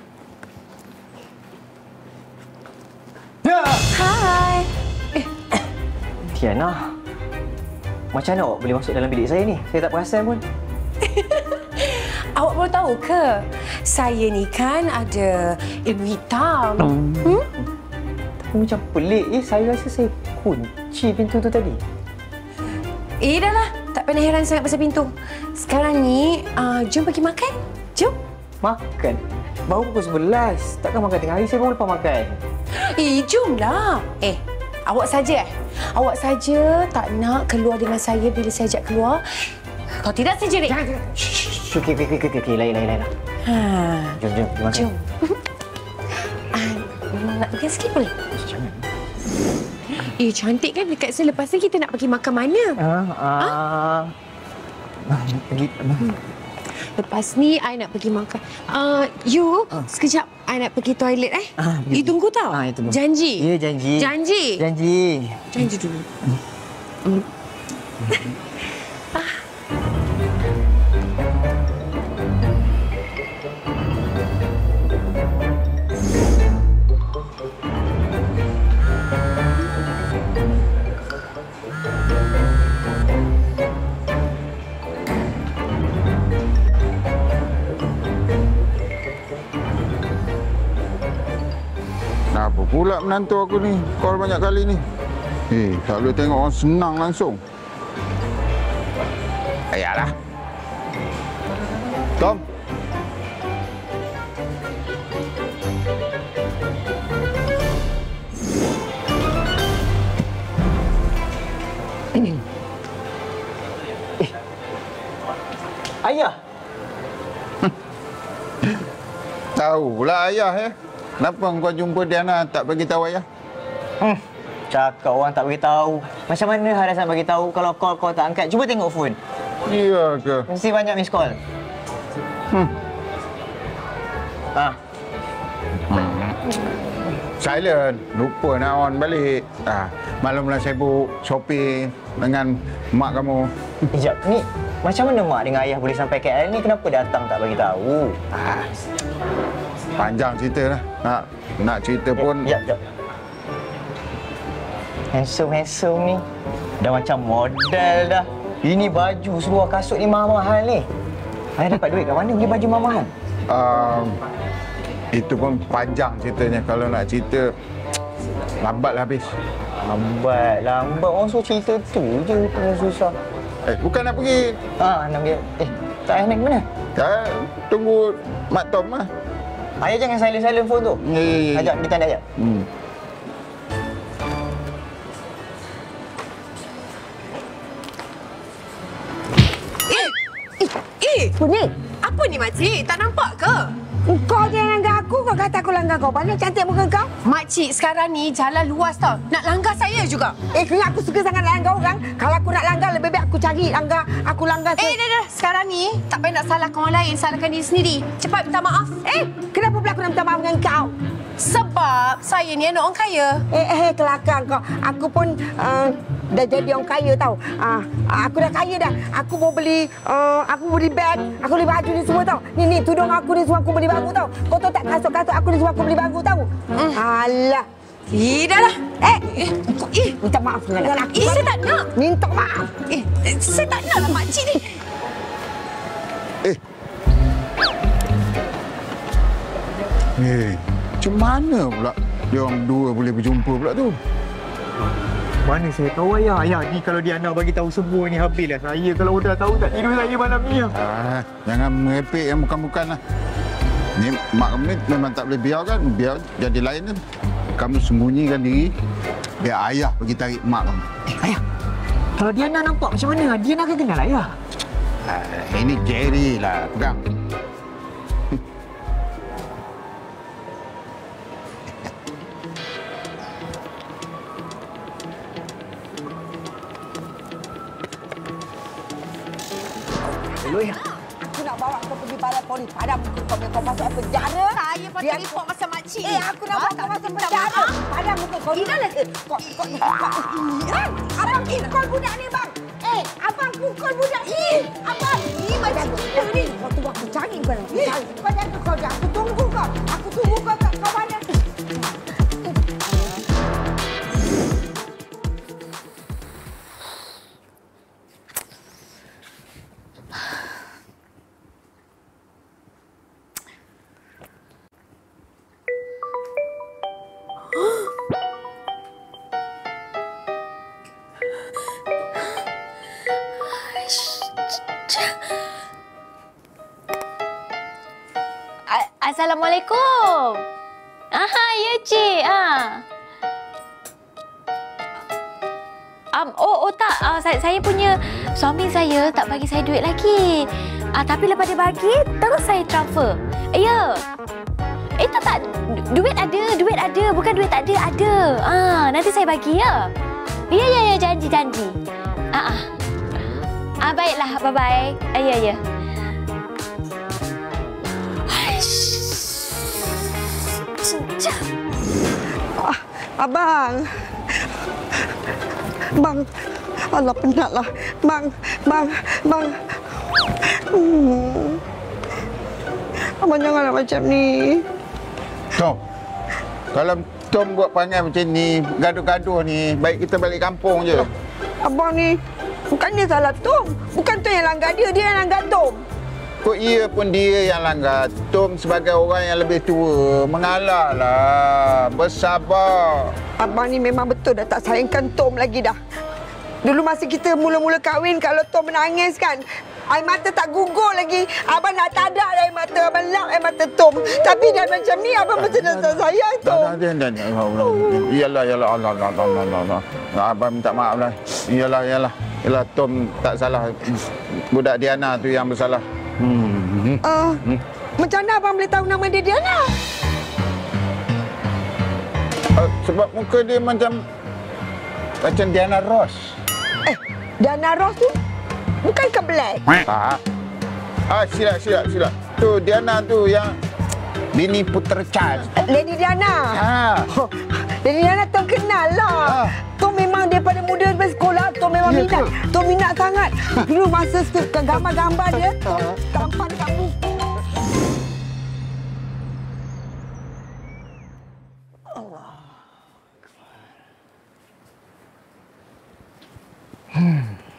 Hai. Tiana, macam mana awak boleh masuk dalam bilik saya ni? Saya tak perasan pun. Awak baru tahu ke? Saya ni kan ada ilmu hitam. Hmm? Tapi macam pelik eh. Saya rasa saya kunci pintu tu tadi. Eh, dah lah. Tak payah heran sangat pasal pintu. Sekarang ni, uh, jom pergi makan. Jom. Makan? Baru pukul sebelas. Takkan makan tengah hari, saya baru lepas makan. Eh, jomlah. Eh, awak saja eh? Awak saja tak nak keluar dengan saya bila saya ajak keluar. Kalau tidak, saya jerit. Jangan, jangan. Shh, okey, okey, okey, okey. Lain, lain, lain. Ha. Jom, jom. Pergi makan. Jom. uh, nak pergi sikit boleh? Jangan. Eh, cantik kan dekat sini. Lepas ni kita nak pergi makan mana? Ah, ah. Ha? Pergi. Lepas ni, I nak pergi makan. Uh, you, Ah. sekejap. I nak pergi toilet eh. Ah, you tunggu tau. Ah, ya, tunggu. Janji. Ya, janji. Janji. Janji. Janji dulu. Hmm. ah. Apa pula menantu aku ni? Call banyak kali ni. Eh, tak boleh tengok orang senang langsung. Ayalah. Tom. Eh. Ayah. Tahu pula ayah eh. Kenapa kau jumpa Diana tak bagi tahu ayah? Hmm. Cakap orang tak bagi tahu. Macam mana Haras nak bagi tahu kalau call kau tak angkat? Cuba tengok phone. Iya ke? Mesti banyak miss call. Hmm. Ah. Hmm. Silent. Lupa nak on balik. Ah, malam-malam sibuk shopping dengan mak kamu. Sekejap, ni macam mana mak dengan ayah boleh sampai K L ni? Kenapa datang tak bagi tahu? Ah. Panjang cerita lah. Nak nak cerita pun. Ya, ya. Handsome-handsome ni. Dah macam model dah. Ini baju seluar kasut ni mahal-mahal ni. Ayah dapat duit kat mana beli baju mahal-mahal? Um, itu pun panjang ceritanya. Kalau nak cerita, lambatlah habis. Lambat, lambat. Orang suruh cerita tu je pun susah. Eh, bukan nak pergi. Ah, nak pergi. Eh, tak ayah nak ke mana? Ya, tunggu Mak Tom lah. Ayah jangan silent-silent phone tu. Ya, ya, ya. Ajak, kita nak ajak. Hmm. Eh! Eh! Eh! Apa ni? Apa ni, makcik? Tak nampak ke? Kau jangan langgar aku, kau kata aku langgar kau. Mana cantik muka kau? Makcik, sekarang ni jalan luas tau. Nak langgar saya juga. Eh, kenapa aku suka sangat langgar orang? Kalau aku nak langgar, lebih baik aku cari langgar. Aku langgar. Eh, dah, dah. Sekarang ni, tak payah nak salahkan orang lain. Salahkan diri sendiri. Cepat minta maaf. Eh, kenapa pula aku nak minta maaf dengan kau? Sebab saya ni anak orang kaya. Eh, eh, kelakar kau. Aku pun uh, dah jadi orang kaya tau. Ah, aku dah kaya dah. Aku mau beli uh, aku beli beg, aku beli baju ni semua tau. Ni ni tudung aku ni semua aku beli baru tau. Kau tahu tak kasut-kasut aku ni semua aku beli baru tau. Hmm. Alah. Tidaklah. Eh, eh, eh, minta maaf dengan aku. Eh, saya tak nak. Minta maaf. Eh, saya tak nak lah makcik ni. Eh. Eh, macam mana pula dia orang dua boleh berjumpa pula tu? Mana saya tahu ayah. Ayah ni kalau dia nak bagi tahu semua ni habislah saya. Kalau dah tahu tak tidur saya malam ni. Ah, jangan merepek yang bukan-bukan lah. Ni mak kamu memang tak boleh biarkan. Biar jadi lain kan. Kamu sembunyikan diri. Biar ayah pergi tarik mak kamu. Eh ayah, kalau dia nak nampak macam mana? Dia nak akan kenal ayah. Ah, ini Jerry lah. Pegang. Hello ya. Aku nak bawa kau pergi balai polis. Padam muka kau biar kau masuk penjara. Saya patut report pasal makcik ni. Eh, aku nak bawa kau masuk penjara. Padam muka kau. Ina lah. Kau, kau, kau. Abang pukul budak ni, bang. Eh, abang pukul budak ni. Abang. Ni macam gila ni. Kau tunggu aku cari kau. Cari. Kau jangan kau dah. Aku tunggu kau. Aku tunggu kau kat kau mana. Assalamualaikum. Aha, ya cik. Ah. Um, oh, oh tak. Uh, saya, saya punya suami saya tak bagi saya duit lagi. Uh, tapi lepas dia bagi, terus saya transfer. Ya. Yeah. Eh, tak, tak. Duit ada, duit ada. Bukan duit tak ada, ada. Ah, nanti saya bagi, ya. Ya, ya, ya. Janji, janji. Ah, ah. Ah, baiklah. Bye-bye. Ah, ya, ya. Ah, abang. Bang. Alah, penatlah. Bang, bang, bang. Hmm. Abang janganlah macam ni. Tom, kalau Tom buat perangai macam ni, gaduh-gaduh ni, baik kita balik kampung je. Abang ni, bukannya salah Tom. Bukan Tom yang langgar dia, dia yang langgar Tom. Kok ia pun dia yang langgar. Tom sebagai orang yang lebih tua, mengalahlah. Bersabar. Abang ni memang betul dah tak sayangkan Tom lagi dah. Dulu masa kita mula-mula kahwin, kalau Tom menangis kan, air mata tak gugur lagi. Abang nak tadak air mata, abang lap air mata Tom. Tapi dah macam ni, abang mesti dah tak sayang Tom. Dah, dah, dah, dah. Iyalah, iyalah. Allah, Allah, Allah, Allah, Allah. Abang minta maaf lah. Iyalah, iyalah. Iyalah, Tom tak salah. Budak Diana tu yang bersalah. Hmm. Uh, hmm. Macam mana abang boleh tahu nama dia Diana? Uh, sebab muka dia macam macam Diana Ross. Eh, Diana Ross tu bukan ke Black? Ah, ah silap, silap, silap. Tu Diana tu yang bini Putera Charles. Lady Diana. Ah. Oh, Lady Diana Tom kenal lah. Ah. Tom memang daripada muda daripada sekolah, Tom memang ya, minat. Ke? Tom minat sangat. Dulu masa gambar-gambar dia, Tom tampak dekat buku. Allah. Hmm.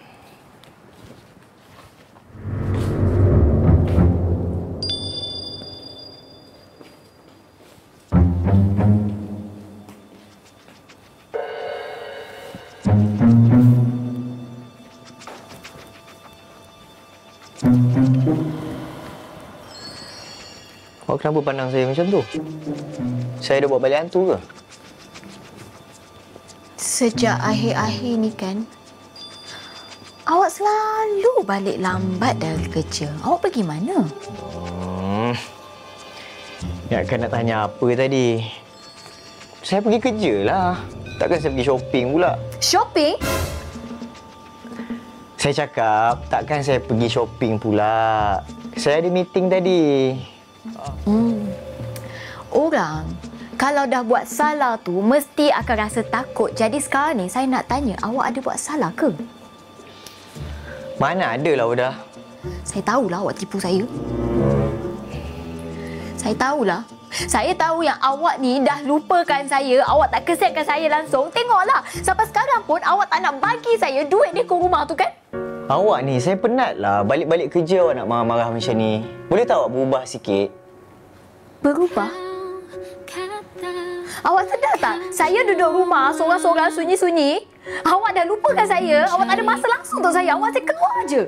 Awak kenapa pandang saya macam tu? Saya dah buat balik hantu ke? Sejak akhir-akhir ni kan, awak selalu balik lambat dari kerja. Awak pergi mana? Hmm. Ingatkan nak tanya apa tadi? Saya pergi kerja lah. Takkan saya pergi shopping pula. Shopping? Saya cakap, takkan saya pergi shopping pula. Saya ada meeting tadi. Hmm. Orang kalau dah buat salah tu, mesti akan rasa takut. Jadi sekarang ni, saya nak tanya, awak ada buat salah ke? Mana ada lah, Oda. Saya tahulah awak tipu saya. Saya tahulah. Saya tahu yang awak ni dah lupakan saya. Awak tak kesiankan saya langsung. Tengoklah, sampai sekarang pun awak tak nak bagi saya duit dekor rumah tu kan? Awak ni, saya penat lah. Balik-balik kerja awak nak marah-marah macam ni. Boleh tak awak berubah sikit? Berubah? Awak sedar tak? Saya duduk rumah seorang-seorang sunyi-sunyi. Awak dah lupakan saya. Awak tak ada masa langsung untuk saya. Awak saya keluar je.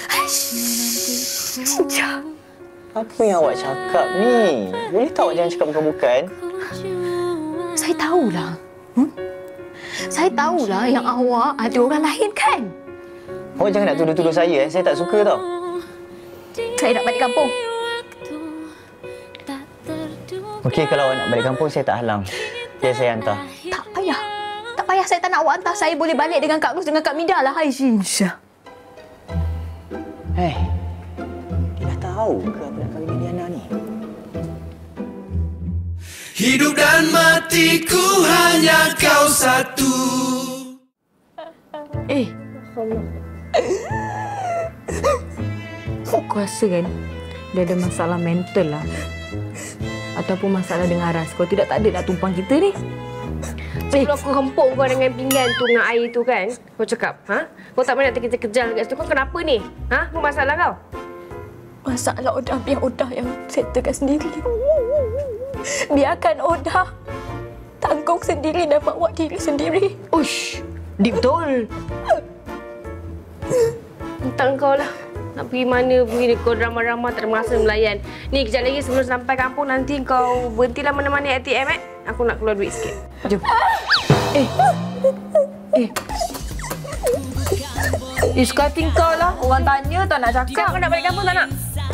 Apa yang awak cakap ni? Boleh tak awak jangan cakap bukan-bukan? Saya tahulah. Hmm? Saya tahulah yang awak ada orang lain kan? Awak jangan nak tuduh-tuduh saya. Eh. Saya tak suka tau. Saya nak balik kampung. Okey, kalau awak nak balik kampung, saya tak halang. Biar saya hantar. Tak payah. Tak payah, saya tak nak awak hantar. Saya boleh balik dengan Kak Gus dengan Kak Mida lah. Hai, Insya. Hei, dia dah tahu ke apa nak kahwin dengan Diana ni? Hidup dan matiku hanya kau satu. Eh, aku rasa kan dia ada masalah mental lah. Ataupun masalah dengan Aras. Kalau tidak, tak ada nak tumpang kita ni. Sebelum aku hempuk kau dengan pinggan tu, dengan air tu kan, kau cakap, ha? Kau tak mahu nak terkejar-kejar kat situ. Kau kenapa ni? Ha? Apa masalah kau? Masalah Oda, biar Oda yang settlekan sendiri. Biarkan Oda tanggung sendiri dan bawa diri sendiri. Uish, deep betul. Tentang kau lah. Nak pergi mana, pergi kau ramah-ramah tak ada masa melayan. Ni, kejap lagi sebelum sampai kampung nanti kau berhentilah mana-mana A T M eh. Aku nak keluar duit sikit. Jom. Eh. Eh. Eh, suka hati kau lah. Orang tanya tak nak cakap. Kau nak balik kampung tak nak?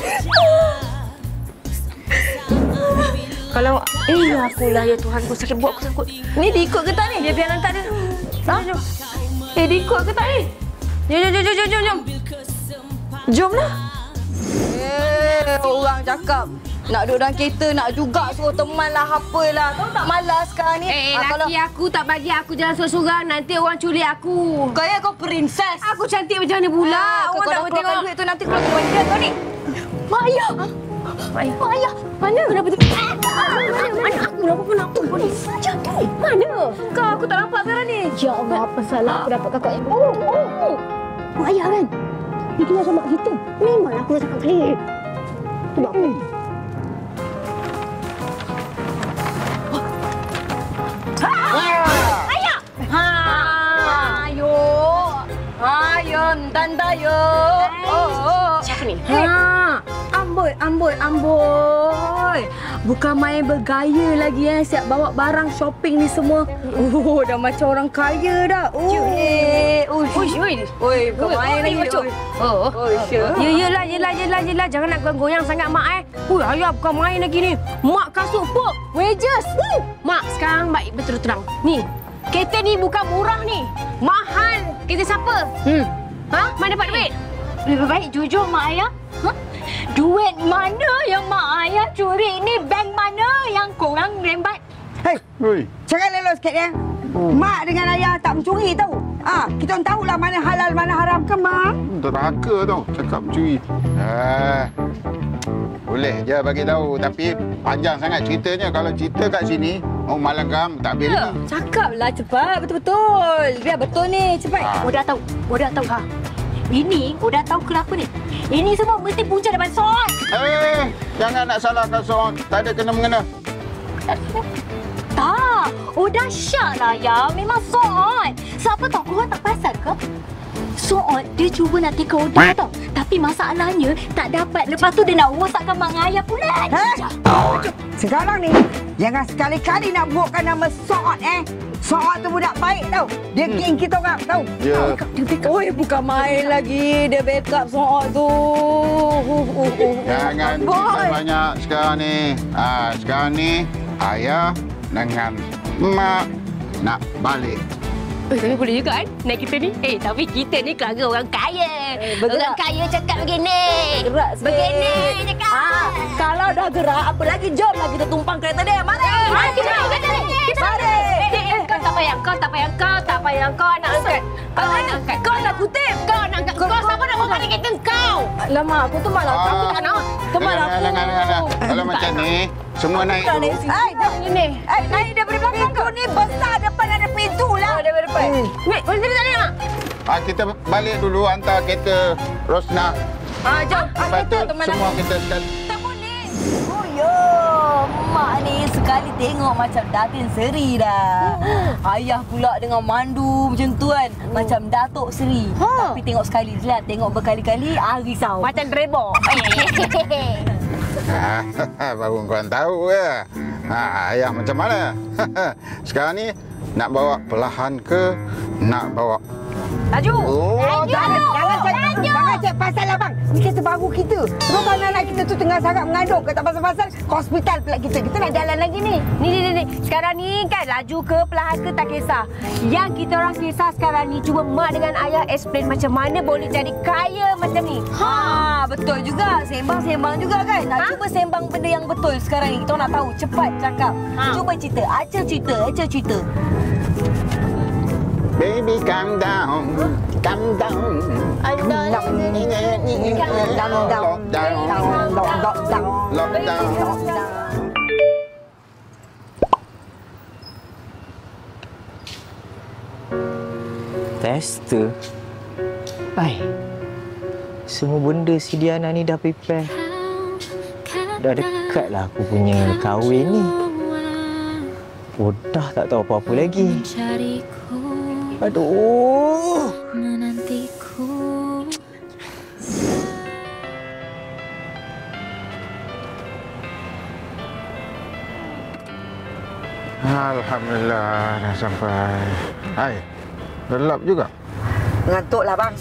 Kalau... Eh, ya akulah ya Tuhan. Kau sakit buat aku takut. Ni diikut ke tak ni? Dia biar hantar dia. Ha? Jom. Eh, diikut ke tak ni? Jom, jom, jom, jom, jom, jom. Jomlah. Eh, orang cakap nak duduk dalam kereta, nak juga suruh teman lah, apalah. Kau tak malas sekarang ni? Eh, ha, laki kalau... aku tak bagi aku jalan sorang-sorang. Nanti orang culik aku. Kaya kau princess. Aku cantik macam mana pula? Ha, orang kau tak dah tengok duit tu nanti keluar ke benda kau ni. Mak Ayah! Ha? Mak Ayah! Mak Ayah! Mana? Kenapa tu? Mana? Mana? Aku kenapa? Kenapa? Kau ni saja tu. Mana? Kau aku tak nampak sekarang ni. Ya Allah, apa salah aku dapat kakak yang... Oh, oh, oh. Mak Ayah kan? Dia keluar sama mak kita. Memang aku dah cakap kali. Sebab apa? Ayah! Ha! Ayo! Ayo, tanda yo. Oh, oh. Siapa ni? Ha! Amboi, amboi, amboi. Bukan main bergaya lagi eh. Siap bawa barang shopping ni semua. Oh, dah macam orang kaya dah. Oh. Cuk ni. Uish. Uish, uish. Oi, bukan main lagi. Cuk. Oh. Oh, sure. Ya, yelah, yelah, yelah, yelah. Jangan nak goyang sangat, Mak eh. Ui, ayah bukan main lagi ni. Mak kasut pop. Wages. Uh. Mak, sekarang baik betul terang. Ni, kereta ni bukan murah ni. Mahal. Kereta siapa? Hmm. Ha? Mana dapat duit? Lebih baik jujur, Mak Ayah. Ha? Duit mana yang Mak Ayah curi ni? Bank mana yang korang rembat? Hei, Oi. jangan lelok sikit ya. Oh. Mak dengan ayah tak mencuri tahu. Ah, kita tahulah mana halal mana haram ke, Mak? Hmm, tak raka tau cakap mencuri. Ah. Boleh je bagi tahu, tapi panjang sangat ceritanya. Kalau cerita kat sini, oh malam gam tak habis lagi. Cakaplah cepat, betul-betul. Biar betul ni, cepat. Ha. Oda tahu. Oda tahu. Ha. Ini, Oda tahu kenapa ni? Ini semua mesti punca daripada Soon. Eh, jangan nak salahkan Soon. Tak ada kena-mengena. Tak. Oda syak lah, ya. Memang Soon. Siapa tahu korang tak perasan ke? Soon, dia cuba nak tika Oda tau. Tapi masalahnya tak dapat. Lepas tu dia nak rosakkan mak ayah pula. Ha? Sekarang ni, jangan sekali-kali nak burukkan nama Soon eh. Soon tu budak baik tau. Dia hmm. geng kita orang tahu. Ya. Yeah. Oi, bukan main lagi. Dia backup Soon tu. Uh, uh, uh. Jangan cerita banyak sekarang ni. Ah, sekarang ni ayah dengan mak nak balik. Eh, tapi boleh juga kan naik kita ni. Eh, tapi kita ni keluarga orang kaya. Eh, orang kaya cakap begini. Gerak sikit. Begini cakap. Ah, kalau dah gerak, apa lagi? Jom lah kita tumpang kereta dia. Mana? Eh, ha, kita Tip. Kau nak kau, kau siapa nak bawa balik kereta kau? Lama aku tu malah Ah. aku tak nak. Teman aku. Dengar, dengar, dengar. Kalau macam ni, semua naik dulu. Hai, dah ni. Eh, naik daripada belakang kau ni besar depan ada pintu lah. Oh, daripada depan. Wait, boleh tadi tak nak? Ah, kita balik dulu hantar kereta Rosna. Ah, jom. Lepas tu semua kita sekali. Oh, yo. Mak ni sekali tengok macam Datin Seri dah. Ayah pula dengan mandu macam tu kan. Macam Datuk Seri. Ha. Tapi tengok sekali je lah. Tengok berkali-kali, ah risau. Macam drebor. Ha, baru korang tahu ya. Ha, ayah macam mana? Sekarang ni nak bawa perlahan ke nak bawa? Laju. Oh, Jangan, jangan cek, jangan cek pasal lah bang. Ni kereta baru kita. Terus anak-anak kita tu tengah sangat mengandung. Kata pasal-pasal ke hospital pula kita. Kita nak jalan lagi ni. Ni, ni, ni, ni. Sekarang ni kan laju ke perlahan ke tak kisah. Yang kita orang kisah sekarang ni cuba mak dengan ayah explain macam mana boleh jadi kaya macam ni. Ha, betul juga. Sembang-sembang juga kan. Nak ha? Cuba sembang benda yang betul sekarang ni. Kita nak tahu. Cepat cakap. Ha. Cuba cerita. Acel cerita. Acel cerita. Baby, calm down, calm down. Down, down, down, down, lockdown, lockdown. Tester. Baik. Semua benda si Diana ni dah prepare. Dah dekat lah aku punya kahwin ni. Oh, dah tak tahu apa-apa lagi. Aduh. Alhamdulillah dah sampai. Hai, gelap juga. Ngantuklah bang.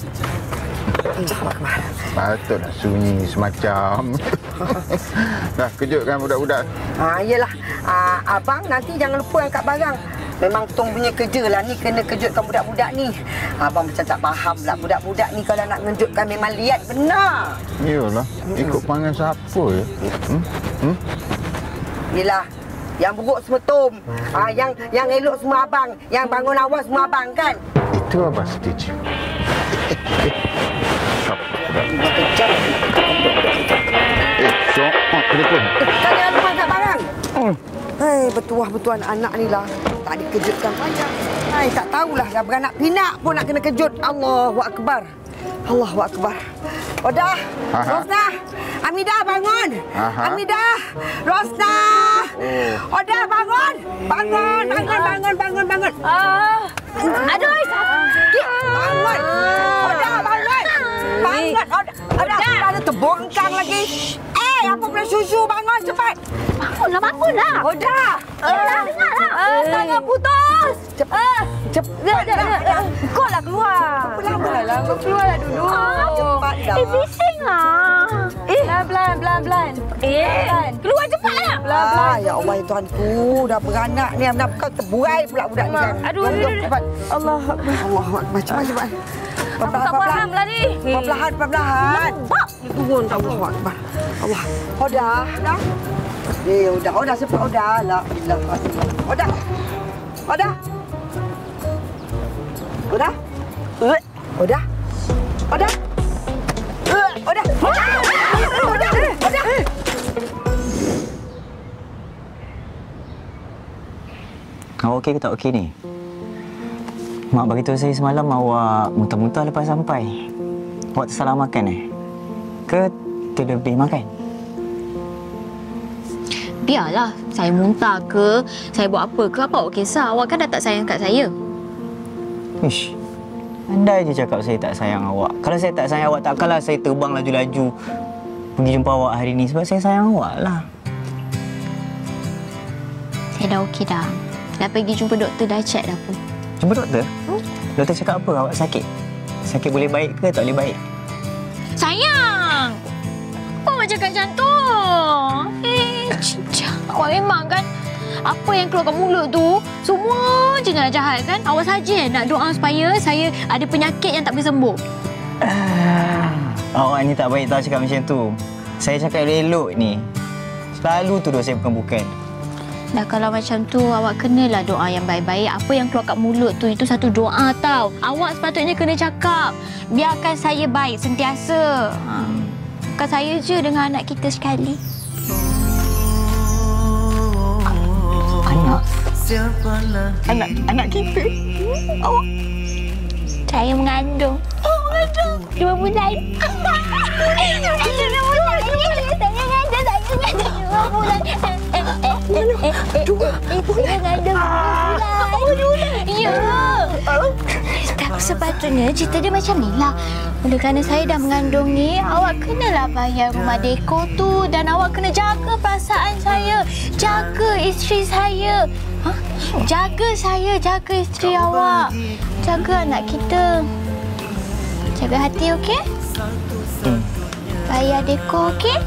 Patutlah sunyi semacam. Dah kejutkan budak-budak. Ha, yelah. Ha, abang nanti jangan lupa angkat barang. Memang Tong punya kerja lah ni, kena kejutkan budak-budak ni. Abang macam tak faham lah budak-budak ni kalau nak ngejutkan memang lihat benar. Iyalah, ikut panggil siapa ya? Hmm? Hmm? Yelah, yang buruk semua Tom. Ha, yang yang elok semua abang. Yang bangun awal semua abang kan? Itu abang setuju. Abang kejam. Eh, syok. Oh, telefon. Eh, kan jangan lupa angkat barang. Hmm. Hei, bertuah-bertuah anak ni lah. Tak dikejutkan banyak. Hai, tak tahulah dah beranak pinak pun nak kena kejut. Allahu Akbar. Allahu Akbar. Odah, Rosna, Amidah bangun. Aha. Amidah, Rosna. Oh. Odah bangun. Bangun, bangun, bangun, bangun, bangun. Ah. Aduh, sakit. Bangun. Odah, bangun. Bangun. Odah, Odah, ada terbongkang lagi. Eh, apa pula susu, bangun cepat. Bangunlah, bangunlah. Odah. Dengar, dengarlah. Ah, tangan putus. Cepat. Cepat. Kau lah keluar. Pelan-pelan lah. Kau keluarlah dulu. Cepat dah. Eh, bising lah. Eh, pelan, pelan, pelan. Eh, keluar cepatlah. Ah, ya Allah, ya Tuhanku. Dah beranak ni. Kenapa kau terbuai pula budak ni? Aduh, aduh, cepat. Allah. Allah. Cepat, cepat. Aku tak faham lah ni. Perlahan, perlahan. Nampak. Dia turun. Allah Akbar. Allah. Odah. Dah. Eh, Odah. Odah, cepat. Odah. La ilaha illallah. Odah. Odah. Odah. Eh. Odah. Odah. Eh. Odah. Odah. Odah. Odah. Awak okey ke tak okey ni? Mak beritahu saya semalam awak muntah-muntah lepas sampai. Awak tersalah makan eh? Ke terlebih makan? Biarlah, saya muntah ke, saya buat apa ke, apa awak kisah? Awak kan dah tak sayang kat saya. Ish, andai je cakap saya tak sayang awak. Kalau saya tak sayang awak, takkanlah saya terbang laju-laju pergi jumpa awak hari ni sebab saya sayang awak lah. Saya dah okey dah. Dah pergi jumpa doktor, dah check dah pun. Jumpa doktor? Hmm? Doktor cakap apa? Awak sakit? Sakit boleh baik ke tak boleh baik? Sayang! Apa awak cakap macam tu? Eh, cincang. Awak memang kan apa yang keluar kat mulut tu, semua je nak jahat kan? Awak saja nak doa supaya saya ada penyakit yang tak boleh sembuh. Uh, awak ni tak baik tahu cakap macam tu. Saya cakap elok ni. Selalu tuduh saya bukan-bukan. Dah kalau macam tu, awak kenalah doa yang baik-baik. Apa yang keluar kat mulut tu, itu satu doa tau. Awak sepatutnya kena cakap, biarkan saya baik sentiasa. Ha. Bukan saya je dengan anak kita sekali. Anak? Anak, anak kita? Oh. Saya mengandung. Oh, mengandung. Dua bulan. Saya dua bulan. Saya mengandung. Saya mengandung dua bulan. Dua bulan. Dua bulan. Ya. Tak sepatutnya cerita dia macam ni lah. Oleh kerana saya dah mengandung ni, awak kenalah bayar rumah dekor tu dan awak kena jaga perasaan saya. Jaga isteri saya. Ha? Jaga saya, jaga isteri awak. Jaga anak kita. Jaga hati, okey? Hmm. Bayar dekor, okey?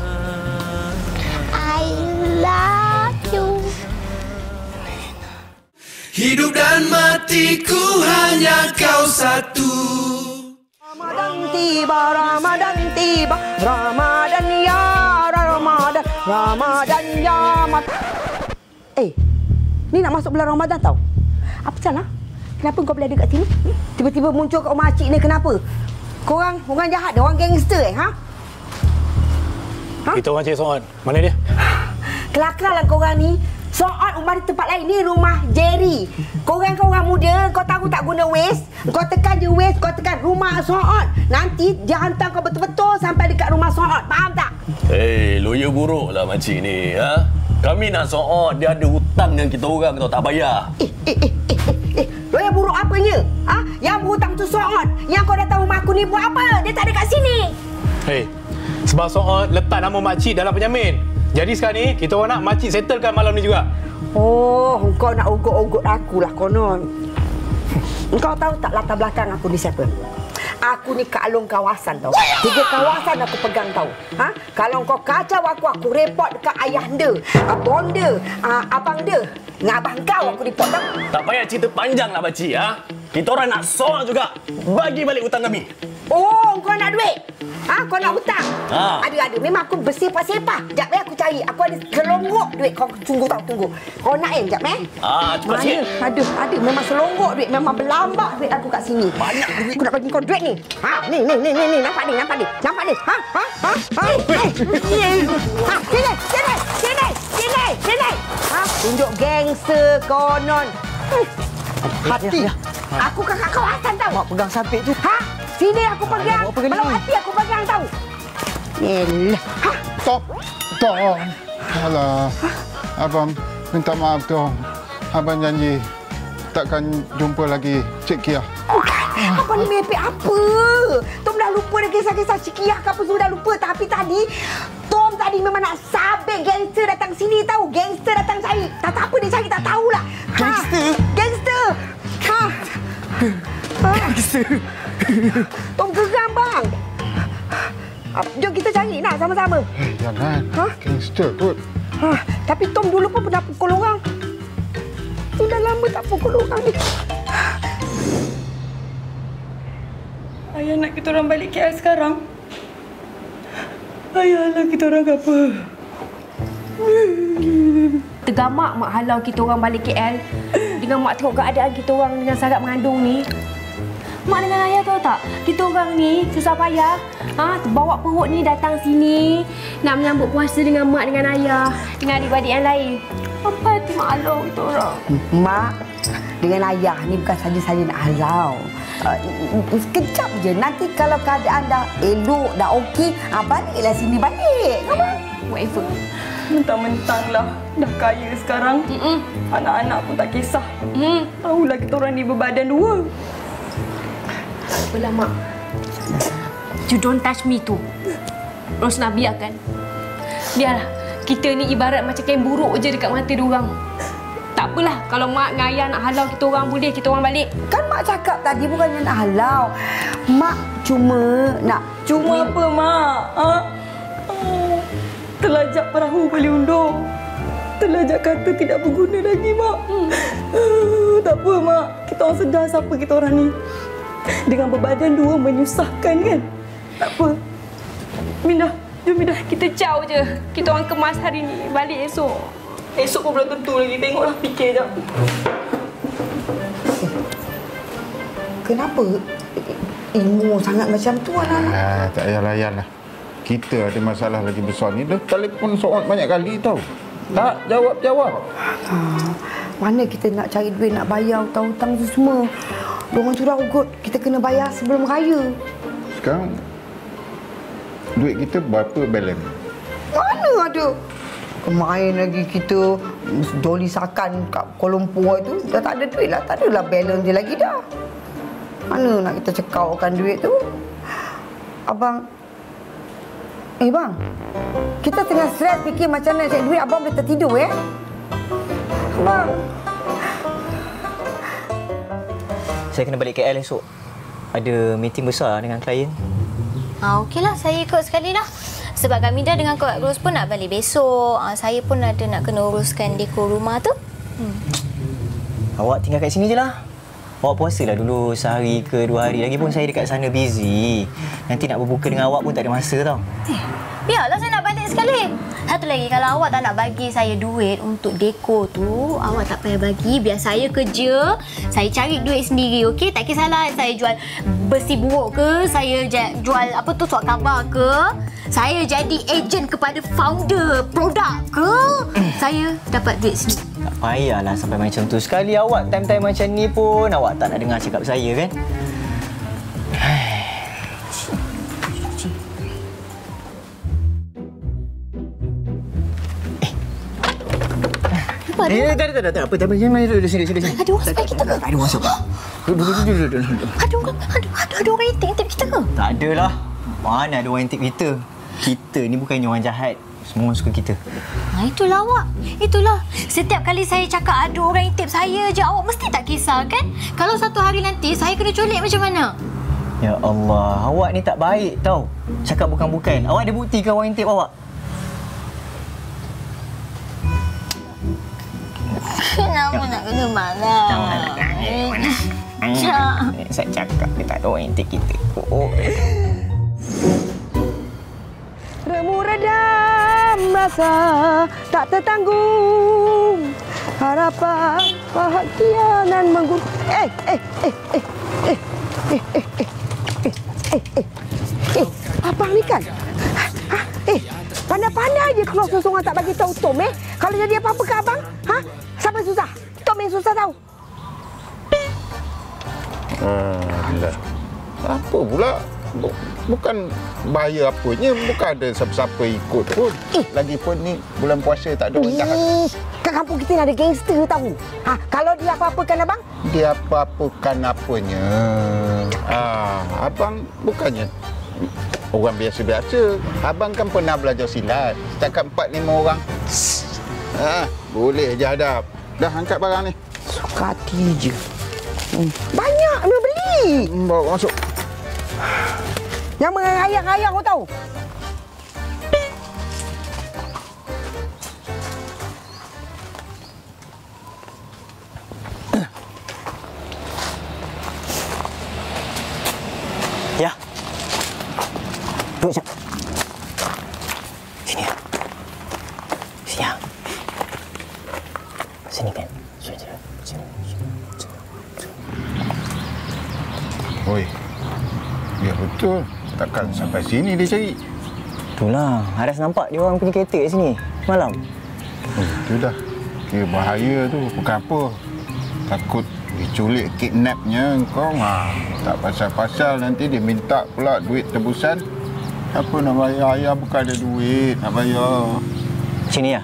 I love you. Hidup dan matiku hanya kau satu. Ramadan tiba, Ramadan tiba, Ramadan ya Ramadan, Ramadan ya mat. Eh, ni nak masuk bulan Ramadan tau. Apa salah? Kenapa kau berada kat sini? Tiba-tiba muncul kat rumah cik ni, kenapa? Korang orang jahat, orang gangster eh, ha? Ha? Kita orang Cik Soan. Mana dia? Kelakar lah korang ni. Soal rumah di tempat lain, ni rumah Jerry. Korang kau orang muda, kau tahu tak guna Waze? Kau tekan je Waze, kau tekan rumah Soal. Nanti dia hantar kau betul-betul sampai dekat rumah Soal. Faham tak? Hei, lawyer buruk lah makcik ni. Ha? Kami nak Soal, dia ada hutang dengan kita orang tau, tak bayar. Eh, eh, eh, eh, eh. Lawyer buruk apanya? Ha? Yang berhutang tu Soal. Yang kau datang rumah aku ni buat apa? Dia tak ada kat sini. Hei, sebab Soal letak nama makcik dalam penjamin. Jadi sekarang ni, kita orang nak makcik settlekan malam ni juga. Oh, kau nak ugut-ugut aku lah konon. Kau tahu tak latar belakang aku ni siapa? Aku ni Kak Long kawasan tau. Tiga kawasan aku pegang tau. Ha? Kalau kau kacau aku, aku report dekat ayah dia, bonda, abang dia. Dengan abang kau aku report tau. Tak payah cerita panjang lah makcik. Ha? Kita orang nak Soal juga. Bagi balik hutang kami. Oh, kau nak duit? Ha? Kau nak hutang? Ha. Ada-ada. Memang aku bersepah-sepah. Sekejap eh, aku cari. Aku ada selonggok duit. Kau tunggu tau, tunggu. Kau nak eh, sekejap eh? Ah, cepat sikit. Ada, ada. Memang selonggok duit. Memang berlambak duit aku kat sini. Banyak duit. Aku nak bagi kau duit ni. Ha, ni, ni, ni, ni, ni. Nampak ni, nampak ni. Nampak ni. Ha, ha, ha, ha. Ha, sini, sini, sini, sini, sini. Ha, tunjuk gangster konon. Hati. Aku kakak kawasan tau. Mak pegang sapik tu. Ha? Sini aku pegang. Belum hati aku pegang tau. Yelah. Ha? Stop. Tong. Alah. Abang minta maaf tong. Abang janji takkan jumpa lagi Cik Kiah. Apa ni mepek apa? Tom dah lupa dah kisah-kisah Cik Kiah ke apa semua dah lupa. Tapi tadi, Tom tadi memang nak sabik gangster datang sini tahu. Gangster datang cari. Tak tahu apa dia cari, tak tahulah. Ha. Gangster? Gangster. Ha. Ha. Gangster. Tom geram bang. Jom kita cari nak sama-sama. Eh, jangan. Ha? Gangster kot. Ha. Tapi Tom dulu pun pernah pukul orang. Sudah lama tak pukul orang ni. Ayah nak kita orang balik K L sekarang. Ayah lah kita orang apa? Tergamak mak halau kita orang balik K L. Dengan mak tengok keadaan kita orang dengan Sarat mengandung ni. Mak dengan ayah tahu tak? Kita orang ni susah payah. Ha, bawa perut ni datang sini. Nak menyambut puasa dengan mak dengan ayah. Dengan adik-adik yang lain. Apa hati mak halau kita orang? Mak dengan ayah ni bukan saja-saja nak halau. Uh, sekejap je. Nanti kalau keadaan dah elok, dah okey, ah, baliklah sini, balik. Apa? Whatever. Mentang-mentang lah dah kaya sekarang. Mm-mm. Anak-anak pun tak kisah. Mm. Tahulah kita orang ni berbadan dua. Apalah mak. You don't touch me tu. Rosna, biarkan. Biarlah. Kita ni ibarat macam kain buruk je dekat mata diorang. Tak apalah. Kalau mak dengan ayah nak halau kita orang, boleh kita orang balik. Kan mak cakap tadi bukannya nak halau. Mak cuma nak... Cuma apa, mak? Ha? Oh, telajak perahu boleh undur. Telajak kata tidak berguna lagi, mak. Hmm. Uh, tak apa, mak. Kita orang sedar siapa kita orang ni. Dengan berbadan dua menyusahkan, kan? Tak apa. Minah, jom Minah. Kita caw je. Kita orang kemas hari ni. Balik esok. Esok pun belum tentu lagi. Tengoklah, fikir jap. Kenapa ilmu sangat macam tu anak-anak? Ah, tak payah layan lah. Kita ada masalah lagi besar ni. Dah telefon soal banyak kali tau. Tak jawab-jawab. Ah, mana kita nak cari duit, nak bayar hutang-hutang tu semua. Diorang curang ugut. Kita kena bayar sebelum raya. Sekarang duit kita berapa balance? Mana ada? Kemarin lagi kita Joli Sakan kat Kuala Lumpur itu dah tak ada duit lah. Tak adalah balance dia lagi dah. Mana nak kita cekaukan duit tu? Abang... Eh bang, kita tengah stres fikir macam mana nak cari duit. Abang boleh tertidur eh? Abang... Saya kena balik K L esok. Ada meeting besar dengan klien. Ah, okeylah, saya ikut sekali lah. Sebab kami dah dengan Kak Ros pun nak balik besok. Ah, saya pun ada nak kena uruskan dekor rumah tu. Hmm. Awak tinggal kat sini je lah. Awak puasalah dulu sehari ke dua hari. Lagipun saya dekat sana busy. Nanti nak berbuka dengan awak pun tak ada masa tau. Eh, biarlah saya nak balik sekali. Satu lagi, kalau awak tak nak bagi saya duit untuk dekor tu, awak tak payah bagi. Biar saya kerja, saya cari duit sendiri, okey? Tak kisahlah saya jual besi buruk ke, saya jual apa tu surat khabar ke, saya jadi ejen kepada founder produk ke, saya dapat duit sendiri. Tak payahlah sampai macam tu. Sekali awak time-time macam ni pun awak tak nak dengar cakap saya kan? Eh, tak ada, tak ada, tak apa, tak apa. Jangan duduk sini, sini, sini. Ada orang sampai kita ke? Tak ada orang sampai. Duduk, duduk, duduk, duduk, duduk. Ada orang, ada, ada, ada orang intip-intip kita ke? Tak adalah. Mana ada orang intip kita? Kita ni bukannya orang jahat. Semua suka kita. Ha, itulah awak. Itulah. Setiap kali saya cakap ada orang intip saya je, awak mesti tak kisah kan? Kalau satu hari nanti saya kena culik macam mana? Ya Allah, awak ni tak baik tau. Cakap bukan-bukan. Awak ada bukti ke orang intip awak? Kenapa nak kena marah? Jangan nak nangis. Saya cakap dia tak ada orang intip kita. Oh. Remu redam rasa tak tertanggung, harapan bahagia dan menggun. Eh, eh, eh, eh, eh, eh, eh, eh, eh, eh, eh, eh, abang ni kan? Ha, eh, pandai-pandai dia keluar seorang tak bagi tahu Tom eh. Kalau jadi apa-apa ke abang, ha? Siapa yang susah? Tom yang susah tahu. Alhamdulillah. Apa pula? Bukan bahaya apanya, bukan ada siapa-siapa ikut pun. Eh. Lagipun ni bulan puasa tak ada orang jahat. Eh, kat kampung kita ni ada gangster tahu. Ha, kalau dia apa-apakan abang? Dia apa-apakan apanya. Ah, abang bukannya orang biasa-biasa. Abang kan pernah belajar silat. Setakat empat lima orang. Ah, boleh je hadap. Dah angkat barang ni. Suka hati je. Hmm. Banyak nak beli. Bawa masuk. Yang mengayang-ayang kau tahu. Ya. Duduk sekejap. Sini ya. Sini ya. Sini kan. Sini, sini. Sini. Oi. Ya betul. Takkan sampai sini dia cari. Itulah. Aras nampak dia orang punya kereta kat sini. Malam. Oh, itu dah. Kira bahaya tu. Bukan apa. Takut diculik, kidnapnya kau. Ha, tak pasal-pasal nanti dia minta pula duit tebusan. Apa nak bayar? Ayah bukan ada duit nak bayar. Sini ya.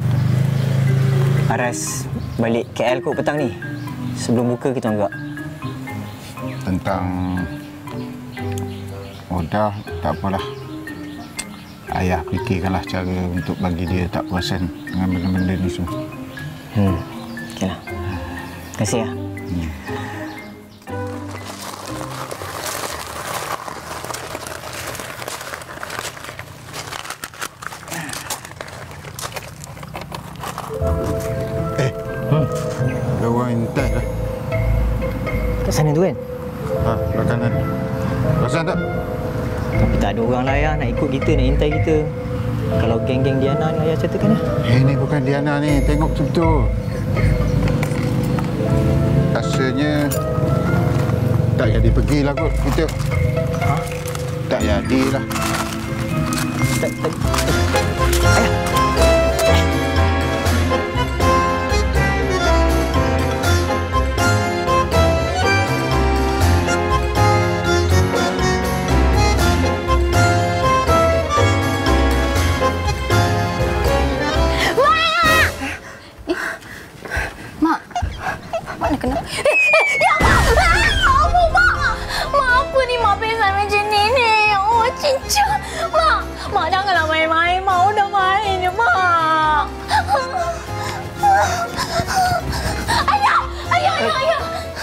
Aras balik K L kot petang ni. Sebelum buka kita anggap. Tentang... Oh dah, tak apalah. Ayah fikirkanlah cara untuk bagi dia tak puasan dengan benda-benda ni semua. Hmm, okeylah. Terima kasih ya. Hmm. Eh, hmm. Ada orang intai dah. Kat sana tu kan? Ha, belah kanan. Perasan tak? Tapi tak ada orang layak nak ikut kita, nak intai kita. Kalau geng-geng Diana ni ayah ceritakan ya. Ini bukan Diana ni, tengok betul-betul. Rasanya tak jadi pergilah kot kita. Ha? Tak jadilah. Tak, tak, ayah. Kenapa? Eh, eh, ya, Mak! Mak! Mak! Mak, apa ni Mak pingsan macam ni ni? Oh, cincang. Mak! Mak, janganlah main-main. Mak udah main je, Mak. Ayah! Ayah, ayah, ayah!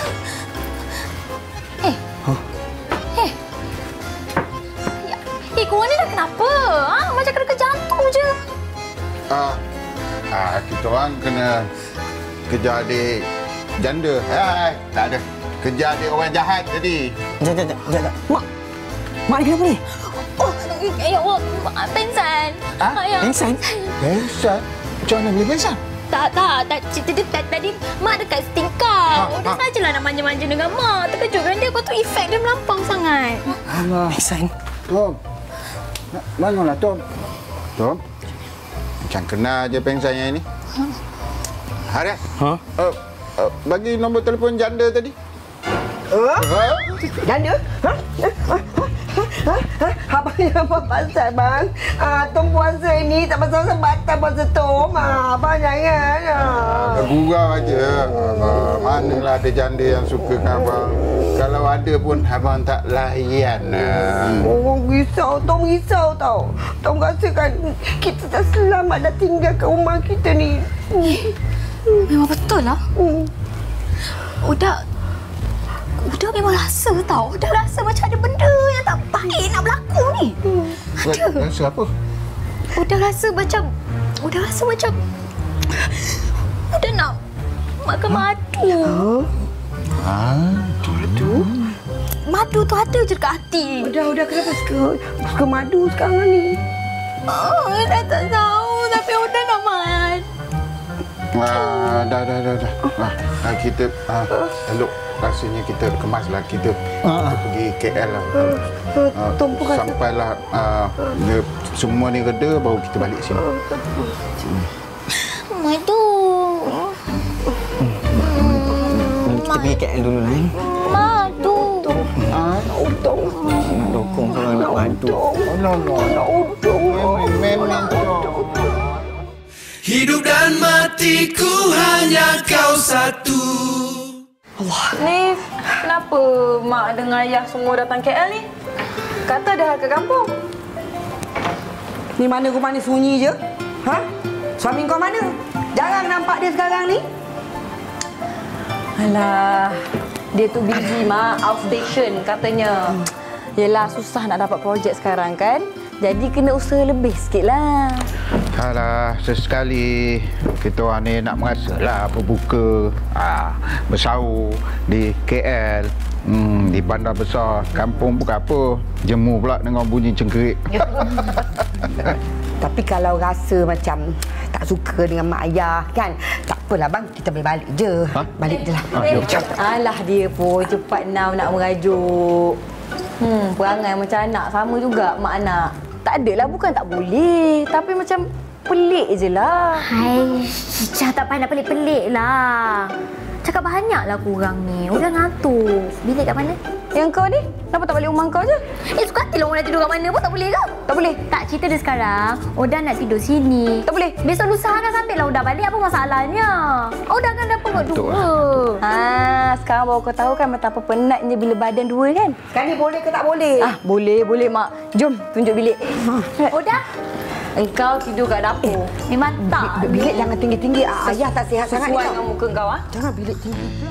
Eh? Huh? Eh? Ya, eh, korang ni dah kenapa? Ha? Macam kena ke jantung je. Ah, ah, kita orang kena kejar adik janda. Hai, tak ada. Kejar dia orang jahat tadi. Jap, jap, jap, jap. Mak. Mak ni kenapa ni? Oh, ya Allah, Mak pingsan. Ha? Ayah. Pingsan? Pingsan? Macam mana boleh pingsan? Tak, tak. tak tadi, tadi Mak dekat setingkap. Ha, Oh, dah ha. sajalah nak manja-manja dengan Mak. Terkejut kan dia. Lepas tu efek dia melampau sangat. Allah. Pingsan. Tom. Manalah Tom? Tom? Macam kenal je pingsan yang ini. Ha? Haris? Ha? Uh, uh, bagi nombor telefon janda tadi. Uh? Ha? Janda? Ha? Ha? Ha? Ha? Abang yang apa pasal, bang? Ah, Tom puasa ini tak pasal-pasal batal puasa Tom. Ah, abang jangan. Ah. Gurau aja. Abang. Manalah ada janda yang suka dengan abang. Kalau ada pun abang tak layan. Orang risau, Tom risau tau. Tom rasakan kita tak selamat dah tinggal kat rumah kita ni. Memang betul lah. Hmm. Udah, Udah memang rasa tau. Udah rasa macam ada benda yang tak baik nak berlaku ni. Hmm. Ada. Rasa apa? Udah rasa macam, udah rasa macam, udah nak makan madu. Madu? Madu tu ada je dekat hati. Udah, udah kenapa suka, suka madu sekarang ni? Oh, saya tak tahu. Tapi udah nak makan. Ah, dah, dah, dah, dah. Ah, kita ah, elok rasanya kita kemaslah kita, Ah. kita pergi K L lah. Ah, Tom pun rasa- sampailah ah, dia, semua ni reda baru kita balik sini. Madu. Kita pergi K L dulu lah. Eh. Madu. Ah, untung. Dokong kalau nak madu. No, no, no. Memang Hidup dan matiku hanya kau satu. Ni, kenapa Mak dengan Ayah semua datang K L ni? Kata dah ke kampung. Ni mana rumah ni sunyi je? Ha? Suami kau mana? Jarang nampak dia sekarang ni. Alah, dia tu busy Mak, outstation katanya. Yelah, susah nak dapat projek sekarang kan? Jadi kena usaha lebih sikit lah. Alah, sesekali kita orang ni nak merasalah berbuka, ah, bersaur di K L, hmm, di bandar besar. Kampung bukan apa, jemu pula dengan bunyi cengkerik. Tapi kalau rasa macam tak suka dengan mak ayah kan, tak apalah bang, kita boleh balik je. Ha? Balik je lah. Ah, Alah, dia pun cepat now nak merajuk. Hmm, perangai macam anak sama juga mak anak. Tak adalah, bukan tak boleh. Tapi macam pelik je lah. Hai, Cicah tak payah nak pelik-pelik lah. Cakap banyaklah kurang ni. Udah ngantuk. Bilik kat mana? Yang kau ni? Kenapa tak balik rumah kau je? Eh, suka hati lah orang nak tidur kat mana pun tak boleh ke? Tak boleh. Tak, cerita dia sekarang. Udah nak tidur sini. Tak boleh. Besok lusa kan sampai lah Udah balik. Apa masalahnya? Udah kan dah perut dua. Ah, sekarang baru kau tahu kan betapa penatnya bila badan dua kan? Sekarang ni boleh ke tak boleh? Ah, boleh, boleh mak. Jom tunjuk bilik. Udah? Engkau tidur kat dapur. Memang tak. Bilik, bilik jangan tinggi-tinggi. Ah, ayah tak sihat sangat ni. Sesuai tau. dengan muka kau ah. Jangan bilik tinggi pula.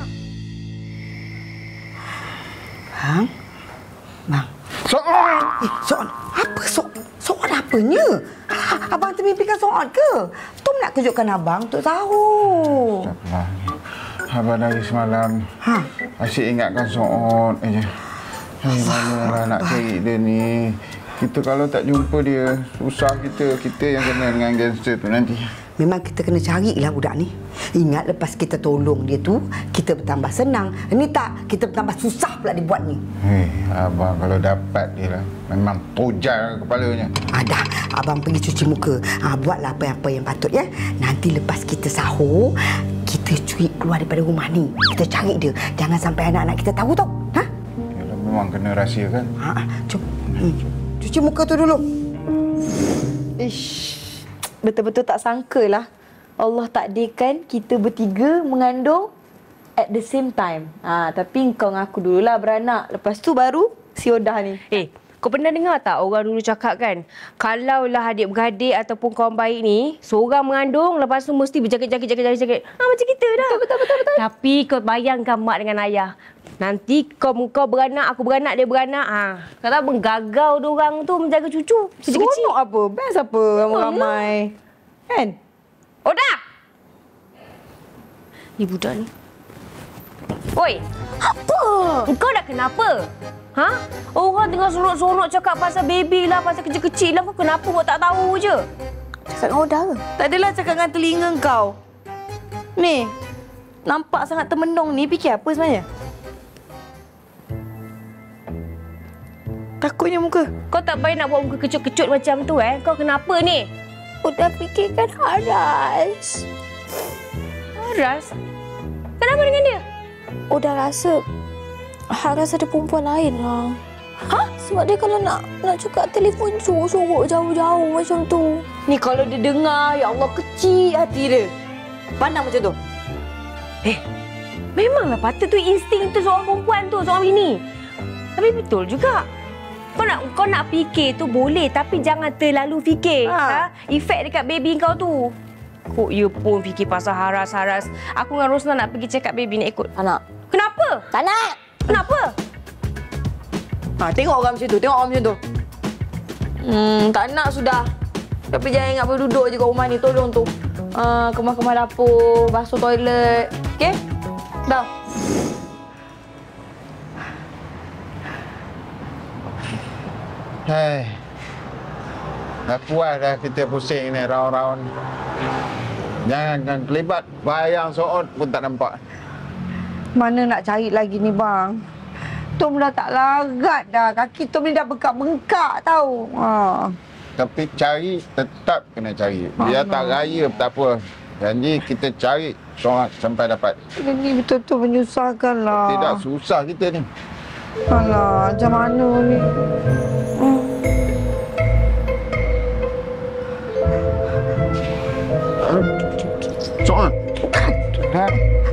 Bang? Bang? Soal! Eh, soal? Apa soal? Soal apanya? Ha, abang termimpikan soal ke? Tom nak kejutkan abang untuk sahur. Abang dari semalam Ha? asyik ingatkan soal aja. Hai, mana lah nak cari dia ni. Kita kalau tak jumpa dia, susah kita. Kita yang kena dengan gangster tu nanti. Memang kita kena carilah budak ni. Ingat lepas kita tolong dia tu, kita bertambah senang. Ini tak, kita bertambah susah pula dibuat ni. Hei, abang kalau dapat dia lah, memang pojal kepalanya. Ada, abang pergi cuci muka. Ha, buatlah apa-apa yang patut ya. Nanti lepas kita sahur, kita cuit keluar daripada rumah ni. Kita cari dia. Jangan sampai anak-anak kita tahu tau. Ha? Yalah, memang kena rahsia kan? Ha, jom. Hmm. Cuci muka tu dulu. Ish. Betul-betul tak sangka lah. Allah takdirkan kita bertiga mengandung at the same time. Ha, tapi kau ngaku dululah beranak. Lepas tu baru si Odah ni. Eh, kau pernah dengar tak orang dulu cakap kan? Kalaulah adik-beradik ataupun kawan baik ni, seorang mengandung, lepas tu mesti berjakit-jakit-jakit-jakit. Ha, macam kita dah. Betul, betul, betul, betul. Tapi kau bayangkan mak dengan ayah. Nanti kau kau beranak, aku beranak, dia beranak. Ha. Kata abang gagau diorang tu menjaga cucu. Kecil-kecil. Seronok apa? Best apa ramai-ramai. Kan? Odah! Ni budak ni. Oi! Apa? Kau dah kenapa? Ha? Orang tengah seronok-seronok cakap pasal baby lah, pasal kecil-kecil lah. Kau kenapa kau tak tahu je? Cakap dengan Odah ke? Tak adalah cakap dengan telinga kau. Ni, nampak sangat termenung ni. Fikir apa sebenarnya? Takutnya muka. Kau tak payah nak buat muka kecut-kecut macam tu eh. Kau kenapa ni? Odah fikirkan Haras. Haras? Kenapa dengan dia? Odah rasa Haras ada perempuan lain lah. Ha? Sebab dia kalau nak nak cakap telefon sorok-sorok jauh-jauh macam tu. Ni kalau dia dengar, ya Allah kecil hati dia. Pandang macam tu. Eh, memanglah patut tu insting tu seorang perempuan tu, seorang bini. Tapi betul juga. Kau nak kau nak fikir tu boleh tapi jangan terlalu fikir. Ha. ha? Efek dekat baby kau tu. Kok you pun fikir pasal Haras-Haras. Aku dengan Rosna nak pergi check up baby nak ikut. Tak nak. Kenapa? Tak nak. Kenapa? Ha, tengok orang macam tu, tengok orang macam tu. Hmm, tak nak sudah. Tapi jangan ingat berduduk je kat rumah ni, tolong tu. Uh, kemah-kemah dapur, basuh toilet. Okey? Dah. Hai. Dah puas dah kita pusing ni raun-raun. Jangan kelibat, bayang soot pun tak nampak. Mana nak cari lagi ni bang? Tom dah tak larat dah. Kaki Tom ni dah bengkak-bengkak tau. Ha. Tapi cari tetap kena cari. Biar tak raya tak apa. Janji kita cari seorang sampai dapat. Ini betul-betul menyusahkan lah. Tidak susah kita ni. Alah, macam mana ni? Hmm. Soal. Ha.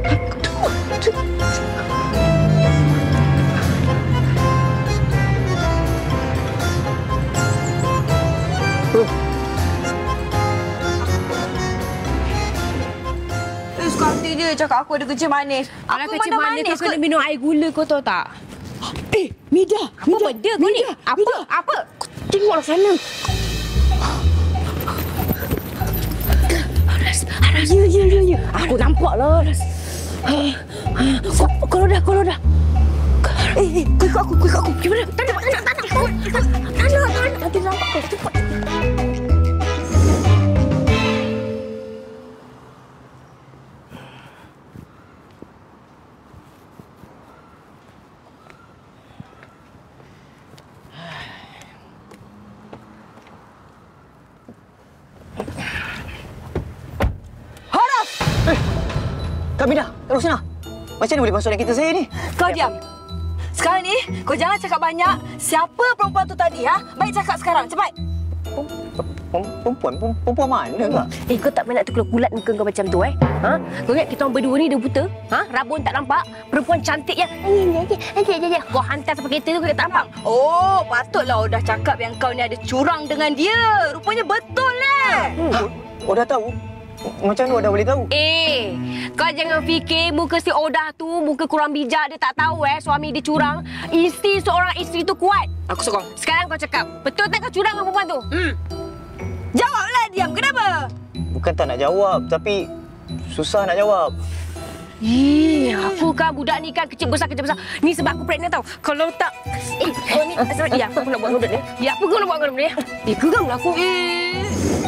Eh, suka hati dia cakap aku ada kerja manis. Kalau Aku kerja mana manis manis kau kena minum air gula kau tahu tak? Eh, Mida. Apa benda kau ni? Apa? Apa? Tengoklah sana. Aras, Aras. Ya, ya, ya, ya. Aku nampaklah, Aras. Kau, kau dah, kau dah. Eh, eh, kau ikut aku, kau ikut aku. Gimana? Tak nak, tak nak, tak nak. Tak nak, tak nak. Nanti nampak kau. Cepat. Kak Mida, Kak Rosna. Macam mana boleh masuk dalam kereta saya ni? Kau diam. Sekarang ni, kau jangan cakap banyak. Siapa perempuan tu tadi, ha? Baik cakap sekarang, cepat. Perempuan? Perempuan mana, Kak? Eh, kau tak payah nak terkulat muka kau macam tu, eh? Ha? Kau ingat kita orang berdua ni dah buta? Ha? Rabun tak nampak? Perempuan cantik yang... Kau hantar sampai kereta tu, kau tak nampak? Oh, patutlah Odah cakap yang kau ni ada curang dengan dia. Rupanya betul, eh? Hmm. Odah tahu? Macam mana Odah boleh tahu? Eh, kau jangan fikir muka si Odah tu muka kurang bijak. Dia tak tahu eh suami dia curang. Insting seorang isteri tu kuat. Aku sokong. Sekarang kau cakap, betul tak kau curang dengan perempuan tu? Hmm. Jawablah diam. Kenapa? Bukan tak nak jawab, tapi susah nak jawab. Ih, aku kan budak ni kan kecil besar kecil besar. Ni sebab aku pregnant tau. Kalau tak eh oh ni sebab ya apa aku nak buat dengan budak ni? Ya apa aku nak buat dengan budak ni? Eh geramlah aku. Eh.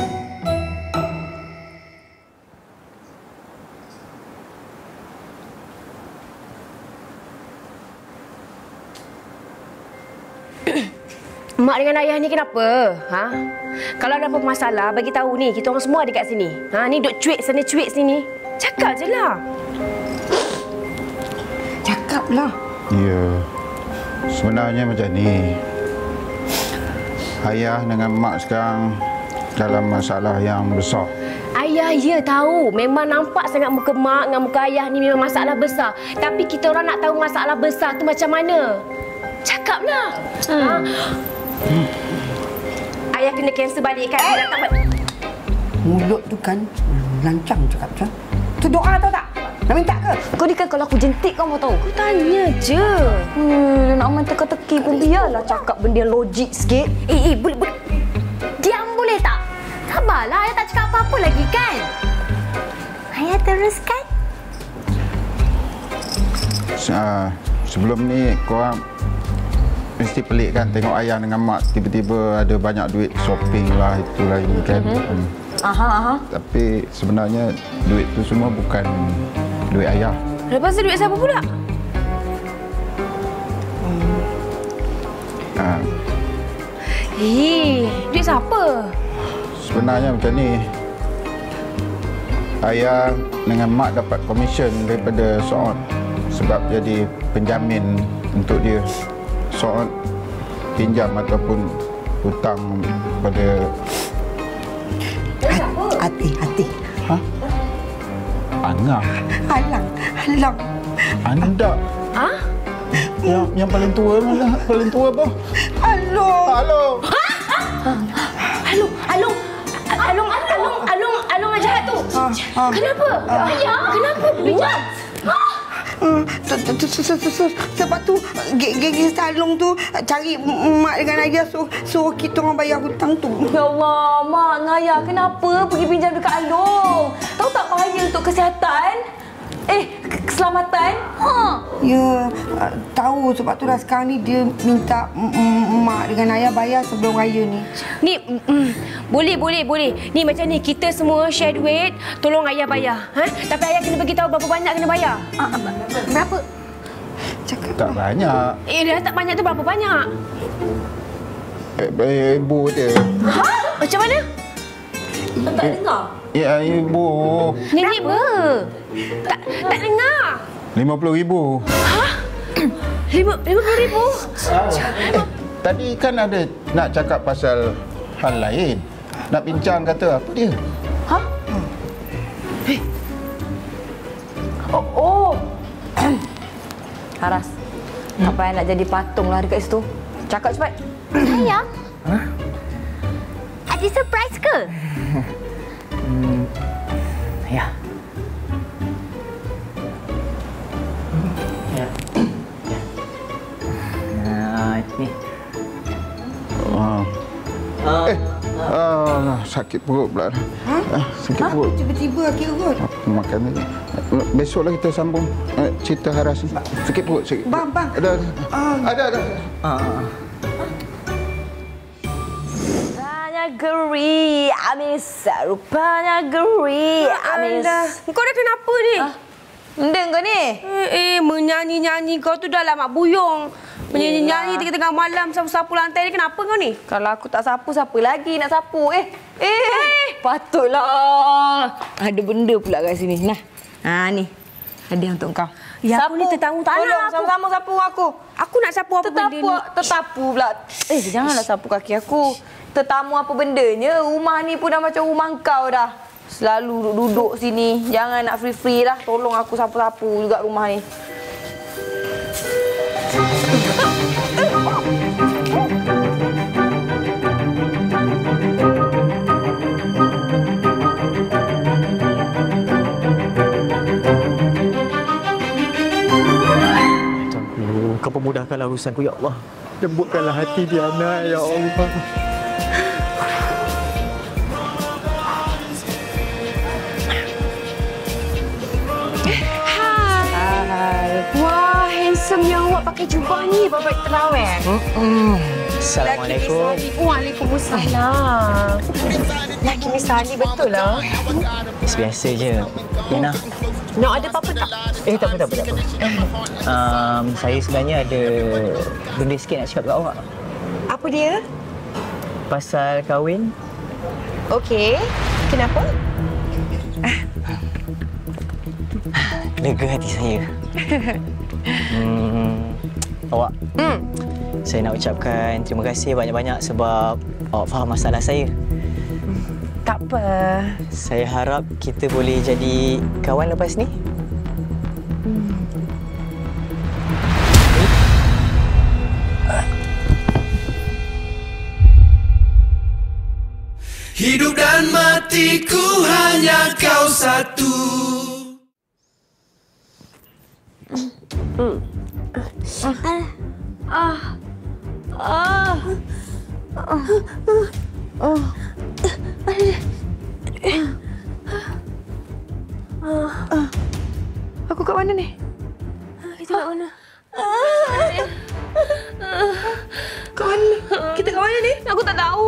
Mak dengan ayah ni kenapa? Ha? Kalau ada apa masalah, bagi tahu ni. Kita orang semua ada kat sini. Ha, ni duk cuik sana cuik sini. Cakap je lah. Cakaplah. Ya. Sebenarnya macam ni. Ayah dengan mak sekarang dalam masalah yang besar. Ayah ya tahu. Memang nampak sangat muka mak dengan muka ayah ni memang masalah besar. Tapi kita orang nak tahu masalah besar tu macam mana. Cakaplah. Hmm. Ha? Hmm. Ayah kena cancel balik kan? Eh. Datang balik. Mulut tu kan lancang cakap macam. Tu doa tahu tak? Nak minta ke? Kau ni kan kalau aku jentik kau mau tahu. Aku tanya je. Hmm, nak main teka-teki pun biarlah cakap benda logik sikit. Eh, eh, boleh, boleh. Diam boleh tak? Sabarlah, Ayah tak cakap apa-apa lagi kan? Ayah teruskan. Uh, sebelum ni korang mesti pelik kan tengok ayah dengan mak tiba-tiba ada banyak duit shopping lah itu lagi kan. Mm-hmm. Hmm. Aha, aha. Tapi sebenarnya duit tu semua bukan duit ayah. Lepas tu duit siapa pula? Hmm. Uh, Eh, duit siapa? Sebenarnya macam ni. Ayah dengan mak dapat komisen daripada So'on sebab jadi penjamin untuk dia. Soal pinjam ataupun hutang pada hati-hati. Ha? Angah. Halang, halang. Anda. Ha? Yang yang paling tua mana? Paling tua apa? Halo. Halo. Ha? Ha? Halo, halo. Alung, alung, alung, alung jahat tu. Kenapa? Ayah, kenapa bijak? Sebab tu geng Salong tu cari mak dengan ayah suruh, suruh kita orang bayar hutang tu. Ya Allah, mak dengan ayah kenapa pergi pinjam dekat Along? Tahu tak bahaya untuk kesihatan? Eh, keselamatan? Ha. Ya, tahu sebab tu dah sekarang ni dia minta mak dengan ayah bayar sebelum raya ni. Ni mm, boleh boleh boleh. Ni macam ni kita semua share duit, tolong ayah bayar. Ha? Tapi ayah kena bagi tahu berapa banyak kena bayar. Ah, berapa? Cakap tak banyak. Eh, dah tak banyak tu berapa banyak? Eh, ibu je. Ha? Macam mana? Tak dengar? Ya, ibu. Nenek apa? Tak tak dengar. lima puluh ribu. Ha? Lima puluh ribu? Tadi kan ada nak cakap pasal hal lain. Nak bincang kata apa dia? Ha? Eh. Oh. oh. Haras. Apa yang nak jadi patung lah dekat situ? Cakap cepat. Sayang. Ha? Ada surprise ke? Hmm. Ya. Ya. Ya. Nah, ini. Oh. Eh, ah, sakit perut pula. Ha? Ah, sakit ha? perut. Tiba-tiba akhir urut. Makan lagi. Besoklah kita sambung eh, cerita Haras ni. Sakit perut, sakit. Bang, bang. Ada, ada. Ah. Ada, ada. Ah. Geri, Amis. Rupanya geri, Amis. Kau dah kenapa ni? Ah. Mendeng kau ni? Eh, eh menyanyi-nyanyi kau tu dah lama buyung. Menyanyi-nyanyi tengah-tengah malam sapu-sapu lantai ni. Kenapa kau ni? Kalau aku tak sapu, siapa lagi nak sapu? Eh, eh, eh. Patutlah. Ada benda pula kat sini. Nah, ha, ni. Hadiah untuk kau. Ya, sapu. Aku ni tetamu tanah. Tolong, sama-sama sapu aku. Aku nak sapu apa tetapu, benda ni? Tetapu pula. Eh, janganlah sapu kaki aku. Tetamu apa bendanya? Rumah ni pun dah macam rumah kau dah. Selalu duduk-duduk sini. Jangan nak free-free lah. Tolong aku sapu-sapu juga rumah ni. Kau pemudahkanlah urusanku, ya Allah. Lembutkanlah hati Diana, ya Allah. pakai jubah ni buat terawih. Hmm. Assalamualaikum. Waalaikumsalam. Lagi Miss Ali betul lah. Biasa je. Yana. Nak ada apa-apa tak? Eh, tak apa, tak apa, tak apa. Um, saya sebenarnya ada benda sikit nak cakap kat awak. Apa dia? Pasal kahwin. Okey. Kenapa? Lega hati saya. hmm, awak. Hmm. Saya nak ucapkan terima kasih banyak-banyak sebab awak faham masalah saya. Tak apa. Saya harap kita boleh jadi kawan lepas ni. Hmm. Hidup dan matiku hanya kau satu. Hmm. Ah. Ah. Ah. Oh. Ah. Aku kat mana ni? Kita kat mana? Kat mana ni? Kita kat mana ni? Aku tak tahu.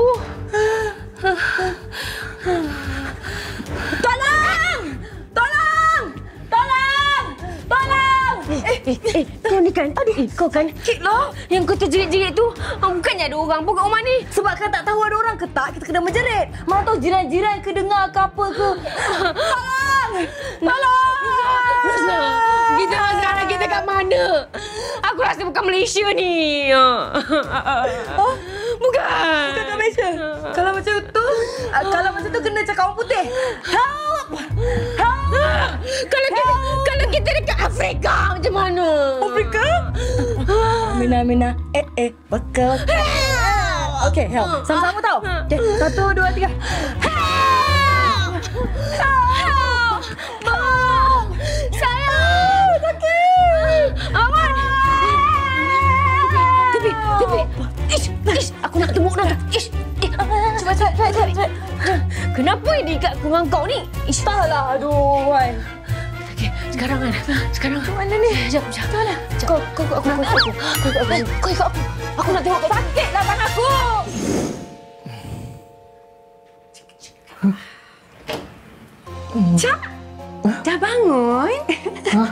Tolong! Tolong! Tolong! Tolong! Eh, eh, eh, kau ni kan? Aduh, eh, kau kan? Kek lah. Yang kau terjerit-jerit tu, bukannya ada orang pun kat rumah ni. Sebab kan tak tahu ada orang ke tak, kita kena menjerit. Mana tahu jiran-jiran ke dengar ke apa ke. Tolong! Tolong! Rosna, kita sekarang kita kat mana? Aku rasa bukan Malaysia ni. Oh, bukan. Bukan kat Malaysia. Kalau macam tu, kalau macam tu kena cakap orang putih. Help! Help! Kalau kita kalau kita dekat Afrika macam mana? Afrika? Mina, Mina. Eh, eh. Bakal. Okey, help. Sama-sama tau. Okey, satu, dua, tiga. Help! Help! Mak! Sayang! Sakit! Aman! Tepi, tepi. Ish, ish. Aku nak tembuk dah. Ish. Eh, cepat, cepat, cepat, cepat. Kenapa ini kat dengan kau ni? Ish, taklah. Aduh, Wan. Okey, sekarang kan. Sekarang. Kat mana ni? Sekejap, sekejap. Taklah. Kau, kau, kau, aku, aku, aku. Kau ikut aku. Kau ikut aku. Aku nak tengok kau. Sakitlah tangan aku. Cak, dah bangun? Hah?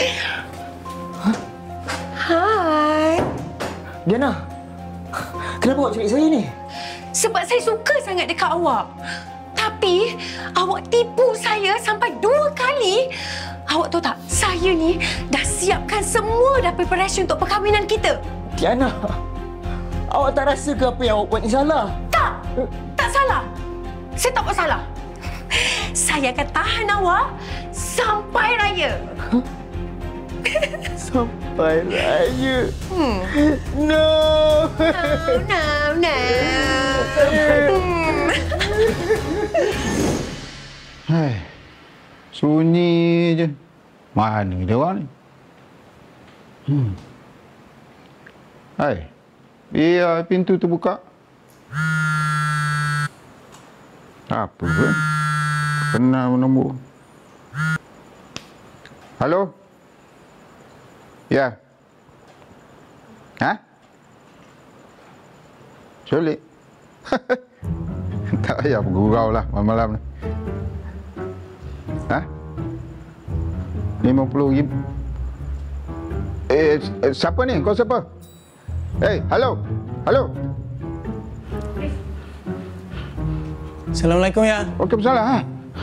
Hai. Diana, kenapa awak culik saya ni? Sebab saya suka sangat dekat awak. Tapi, awak tipu saya sampai dua kali. Awak tahu tak, saya ni dah siapkan semua dah preparation untuk perkahwinan kita. Diana, awak tak rasa ke apa yang awak buat ni salah? Tak, tak salah. Saya tak buat salah. Saya akan tahan awak sampai raya. Huh? Sampai raya? Hmm. No! No, no, no. Hmm. Hai, sunyi je. Mana dia orang ni? Hmm. Hai, biar pintu terbuka. Apa pun? Kenal nombor. Halo? Ya. Ha? Culik? Tak payah bergurau lah malam-malam ni. Ha? lima puluh ribu. Eh, eh, siapa ni? Kau siapa? Eh, hey, halo? Halo? Assalamualaikum ya. Waalaikumsalam. Ha?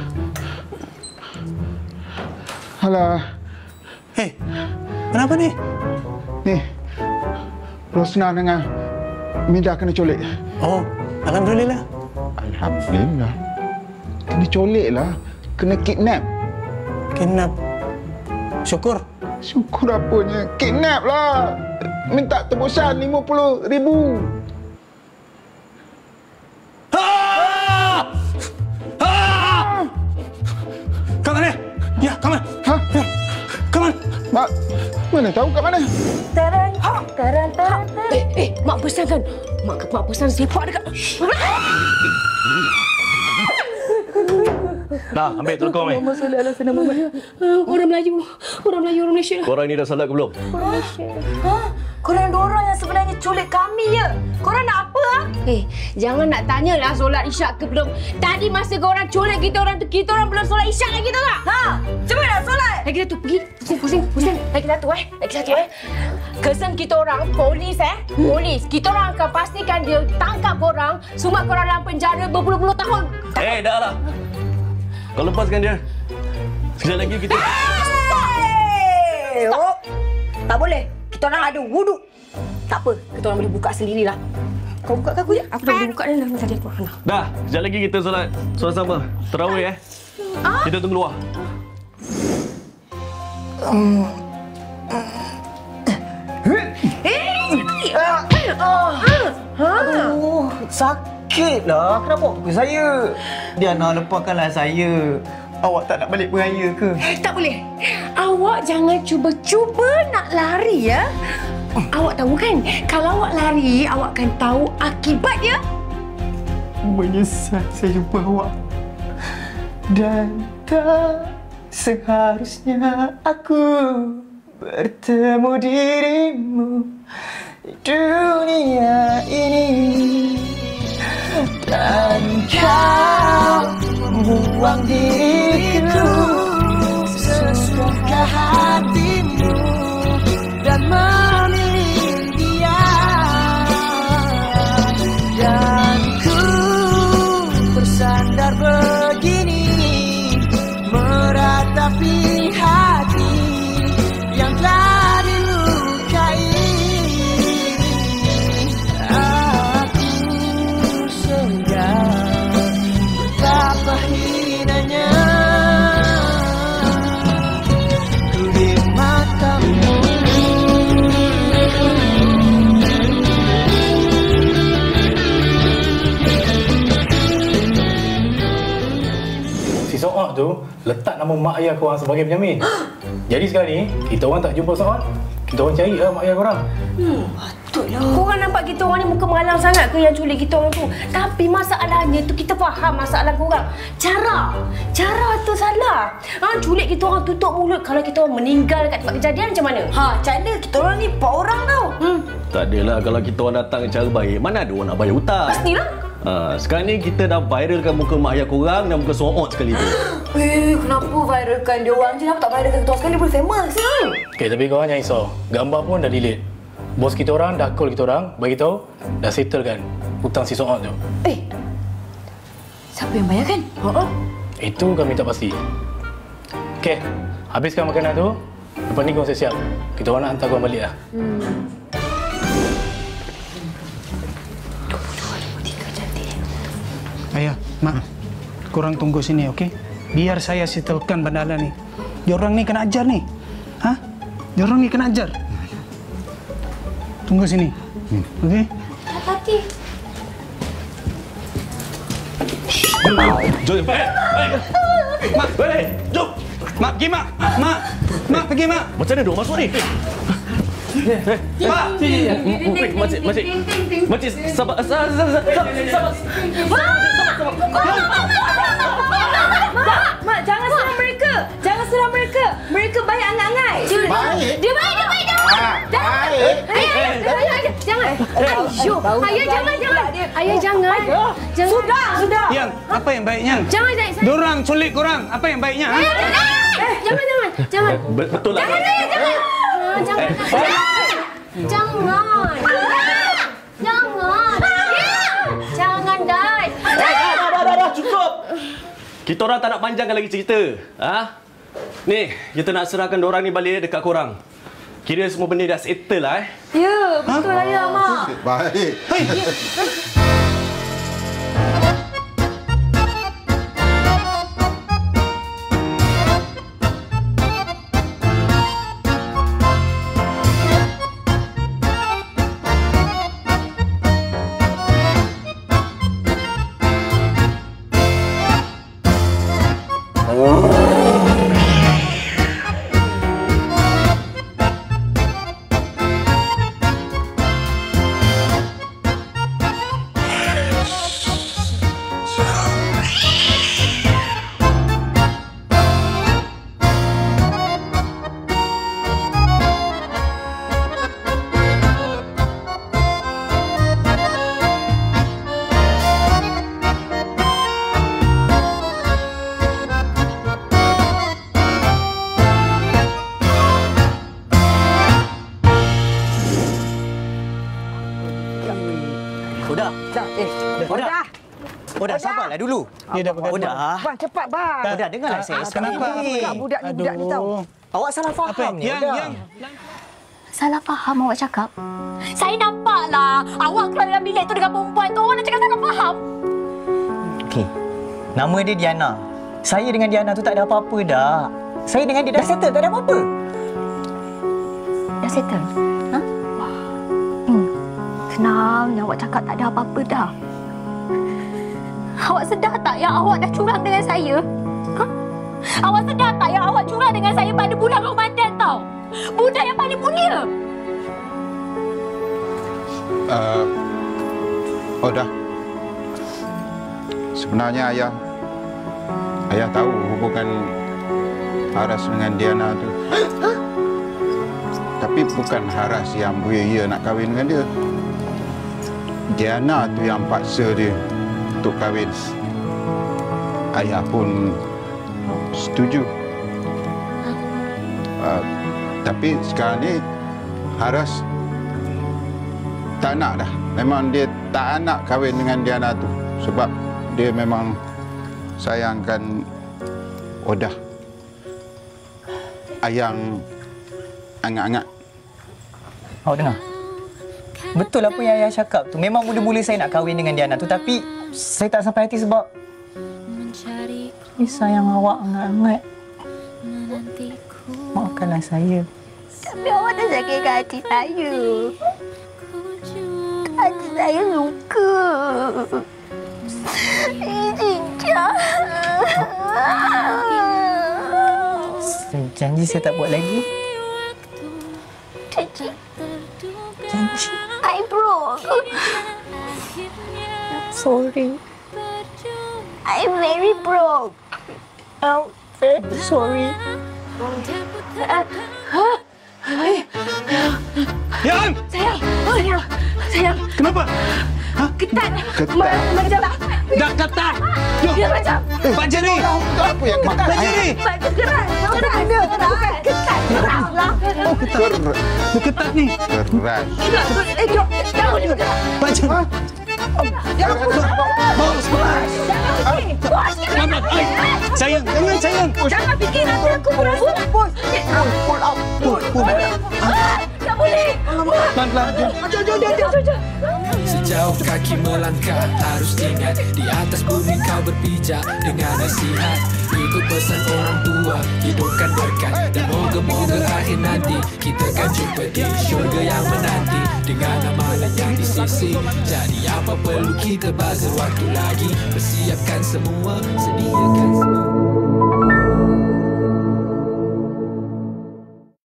Alah. Hei, kenapa ni? Ni, Rosna dengan Mida kena culik. Oh, Alhamdulillah. Alhamdulillah. Kena culik lah. Kena kidnap. Kidnap? Syukur. Syukur apanya? Kidnap lah. Minta tebusan lima puluh ribu. Kat mana? Ya, kat mana? Ha? Ya. Kat mana? Mak, mana tahu kat mana? Taran, taran, taran. Eh, eh, mak pesankan. Mak, mak pesan sepak dekat. Dah, ambil telekong ni. Allahumma salli ala sayyidina Muhammad. Orang Melayu. Orang Melayu, orang Malaysia. Korang ni dah salat ke belum? Orang Malaysia. Ha? Korang dua orang yang sebenarnya culik kami ya. Korang nak apa ah? Eh, jangan nak tanyalah solat isyak ke belum. Tadi masa korang culik kita orang tu, kita orang belum solat isyak lagi tahu tak? Ha? Cuba nak solat. Lagi satu, pergi. Pusing, pusing, pusing. Lagi satu eh. Lagi satu eh. Kesan kita orang, polis eh. Polis. Kita orang akan pastikan dia tangkap korang. Sumat korang dalam penjara berpuluh-puluh tahun. Eh, dah lah. Kau lepaskan dia. Sekejap lagi kita... Hey, oh. Tak boleh. Kita orang ada wuduk. Tak apa. Kita orang boleh buka sendirilah. Kau buka ke aku je? Aku dah boleh buka dah. Dah, tadi aku dah. Dah, sekejap lagi kita solat. Solat sama. Terawih eh. Ah? Kita tunggu luar. Um. Aduh, sakitlah. Kenapa pukul saya? Diana, lepaskanlah saya. Awak tak nak balik beraya ke? Tak boleh. Awak jangan cuba-cuba nak lari ya. Awak tahu kan, kalau awak lari, awak akan tahu akibatnya. Menyesal saya jumpa awak. Dan tak seharusnya aku bertemu dirimu di dunia ini. Dan kau buang diriku sesuka hatimu dan memilih dia. Dan ku bersandar begini meratapi hati yang telah dilukai. Aku sedang betapa hinanya ku di matamu. Si So'ot tu letak nama mak ayah korang sebagai penjamin. Jadi sekarang ni, kita orang tak jumpa So'ot. Kita orang cari lah mak ayah korang. Hmm, patutlah. Korang nampak kita orang ni muka malang sangat ke yang culik kita orang tu? Tapi masalahnya tu kita faham masalah korang. Cara. Cara tu salah. Ha, culik kita orang tutup mulut. Kalau kita orang meninggal kat tempat kejadian macam mana? Ha, macam mana? Kita orang ni empat orang tau. Hmm. Tak adalah kalau kita orang datang dengan cara baik. Mana ada orang nak bayar hutang? Pastilah. Ha, sekarang ni kita dah viralkan muka mak ayah korang dan muka So'ot sekali tu. Eh, kenapa viralkan dia orang je? Kenapa tak viralkan kita orang sekali? Dia boleh famous kan? Okey, tapi korang jangan risau. Gambar pun dah delete. Bos kita orang dah call kita orang, bagi tahu dah settlekan hutang si So'ot tu. Eh, siapa yang bayarkan? Ha? Itu kami tak pasti. Okey, habiskan makanan tu. Lepas ni korang siap-siap. Kita orang nak hantar korang balik lah. Hmm. Ayah, Mak, korang tunggu sini, okey? Biar saya settlekan bandala ni. Diorang ni kena ajar ni. Hah? Diorang ni kena ajar. Tunggu sini. Hmm. Okey? Hati. Jom, eh, eh. Mak, eh, jom. Mak, pergi Mak. Mak, Mak pergi Mak. Macam mana dok masuk ni? Eh, Mak, sini. Makcik, makcik. Makcik, sabar, sabar, sabar, sabar. Mak, Mak, jangan serang mereka. Jangan serang mereka. Mereka baik angai-angai. Baik. Dia baik, dia baik, dia baik. Baik. Ayah, ayah, jangan. Ayuh, ayah jangan, jangan. Ayah jangan. Jangan. Sudah, sudah. Yang, apa yang baiknya? Jangan, jangan. Dorang culik korang. Apa yang baiknya? Ha? Ayah, jangan. Jangan, jangan. Jangan. Betul lah. Jangan, jangan, jangan. Jangan. Jangan. Jangan. Jangan, Dad. Eh, dah, dah, dah, dah, cukup. Kita orang tak nak panjangkan lagi cerita. Ha? Ni, kita nak serahkan dorang ni balik dekat korang. Kira semua benda dah settle lah eh. Ya, betul lah ya, Mak. Baik. Hei. Dah. Dah. Eh, Oh, dah. dah. Oh, dah. Sabarlah dulu. Dia dah pegang. Oh, dah. Bang, cepat bang. Oh, dah. Dengarlah saya. Kenapa? Budak, budak ni, budak ni tahu. Awak salah faham Apa? ni. Yang, Dah. yang. Salah faham awak cakap. Saya nampaklah awak keluar dalam bilik tu dengan perempuan tu. Awak nak cakap salah faham. Okey. Nama dia Diana. Saya dengan Diana tu tak ada apa-apa dah. Saya dengan dia dah settle, tak ada apa-apa. Dah settle? Ha? Hmm. Senangnya awak cakap tak ada apa-apa dah. Awak sedar tak yang awak dah curang dengan saya? Ha? Awak sedar tak yang awak curang dengan saya pada bulan Ramadan tau? Budak yang paling mulia. Uh, oh dah. Sebenarnya ayah, ayah tahu hubungan Haras dengan Diana tu. Tapi bukan Haras yang beria nak kahwin dengan dia. Diana tu yang paksa dia untuk kahwin. Ayah pun setuju. Uh, tapi sekarang ni Haras tak nak dah. Memang dia tak nak kahwin dengan Diana tu. Sebab dia memang sayangkan Odah. Ayang angat-angat. Awak dengar? Betul apa yang ayah cakap tu. Memang mula-mula saya nak kahwin dengan Diana tu. Tapi saya tak sampai hati sebab dia sayang awak angat-angat. Maafkanlah saya. Tapi awak dah sakitkan hati saya. Hati saya luka. Cincang. Saya janji saya tak buat lagi. Janji. Janji. I broke. Sorry. I'm very broke. I'm very sorry. Yang! Sayang! Sayang! Sayang! Kenapa? Ha? Ketat! Ketat. Macam Dah ketat! dia macam... Pak Jerry! Apa yang ketat? Pak Jerry! Macam kerat! Kerat! Bukan ketat! Kerat lah! Oh, ketat. Dia ketat ni. Keras. Eh, jom! Jangan boleh bergerak! Pak Jerry! Jangan boleh bergerak! Bawa sekolah! Bos! Jangan! Ay! Sayang! Jangan sayang! Jangan fikir nanti aku merasa! Bos! Pull out. Pull! Pull! Tak boleh! Pelan-pelan. Jom, jom, jom, jom, jom! Sejauh kaki melangkah harus ingat di atas bumi kau berpijak dengan nasihat. Ikut pesan orang tua, hidupkan berkat dan moga-moga akhir nanti kita kan jumpa di syurga yang menanti dengan amalan yang di sisi. Jadi apa perlu kita bazir waktu lagi, persiapkan semua, sediakan semua.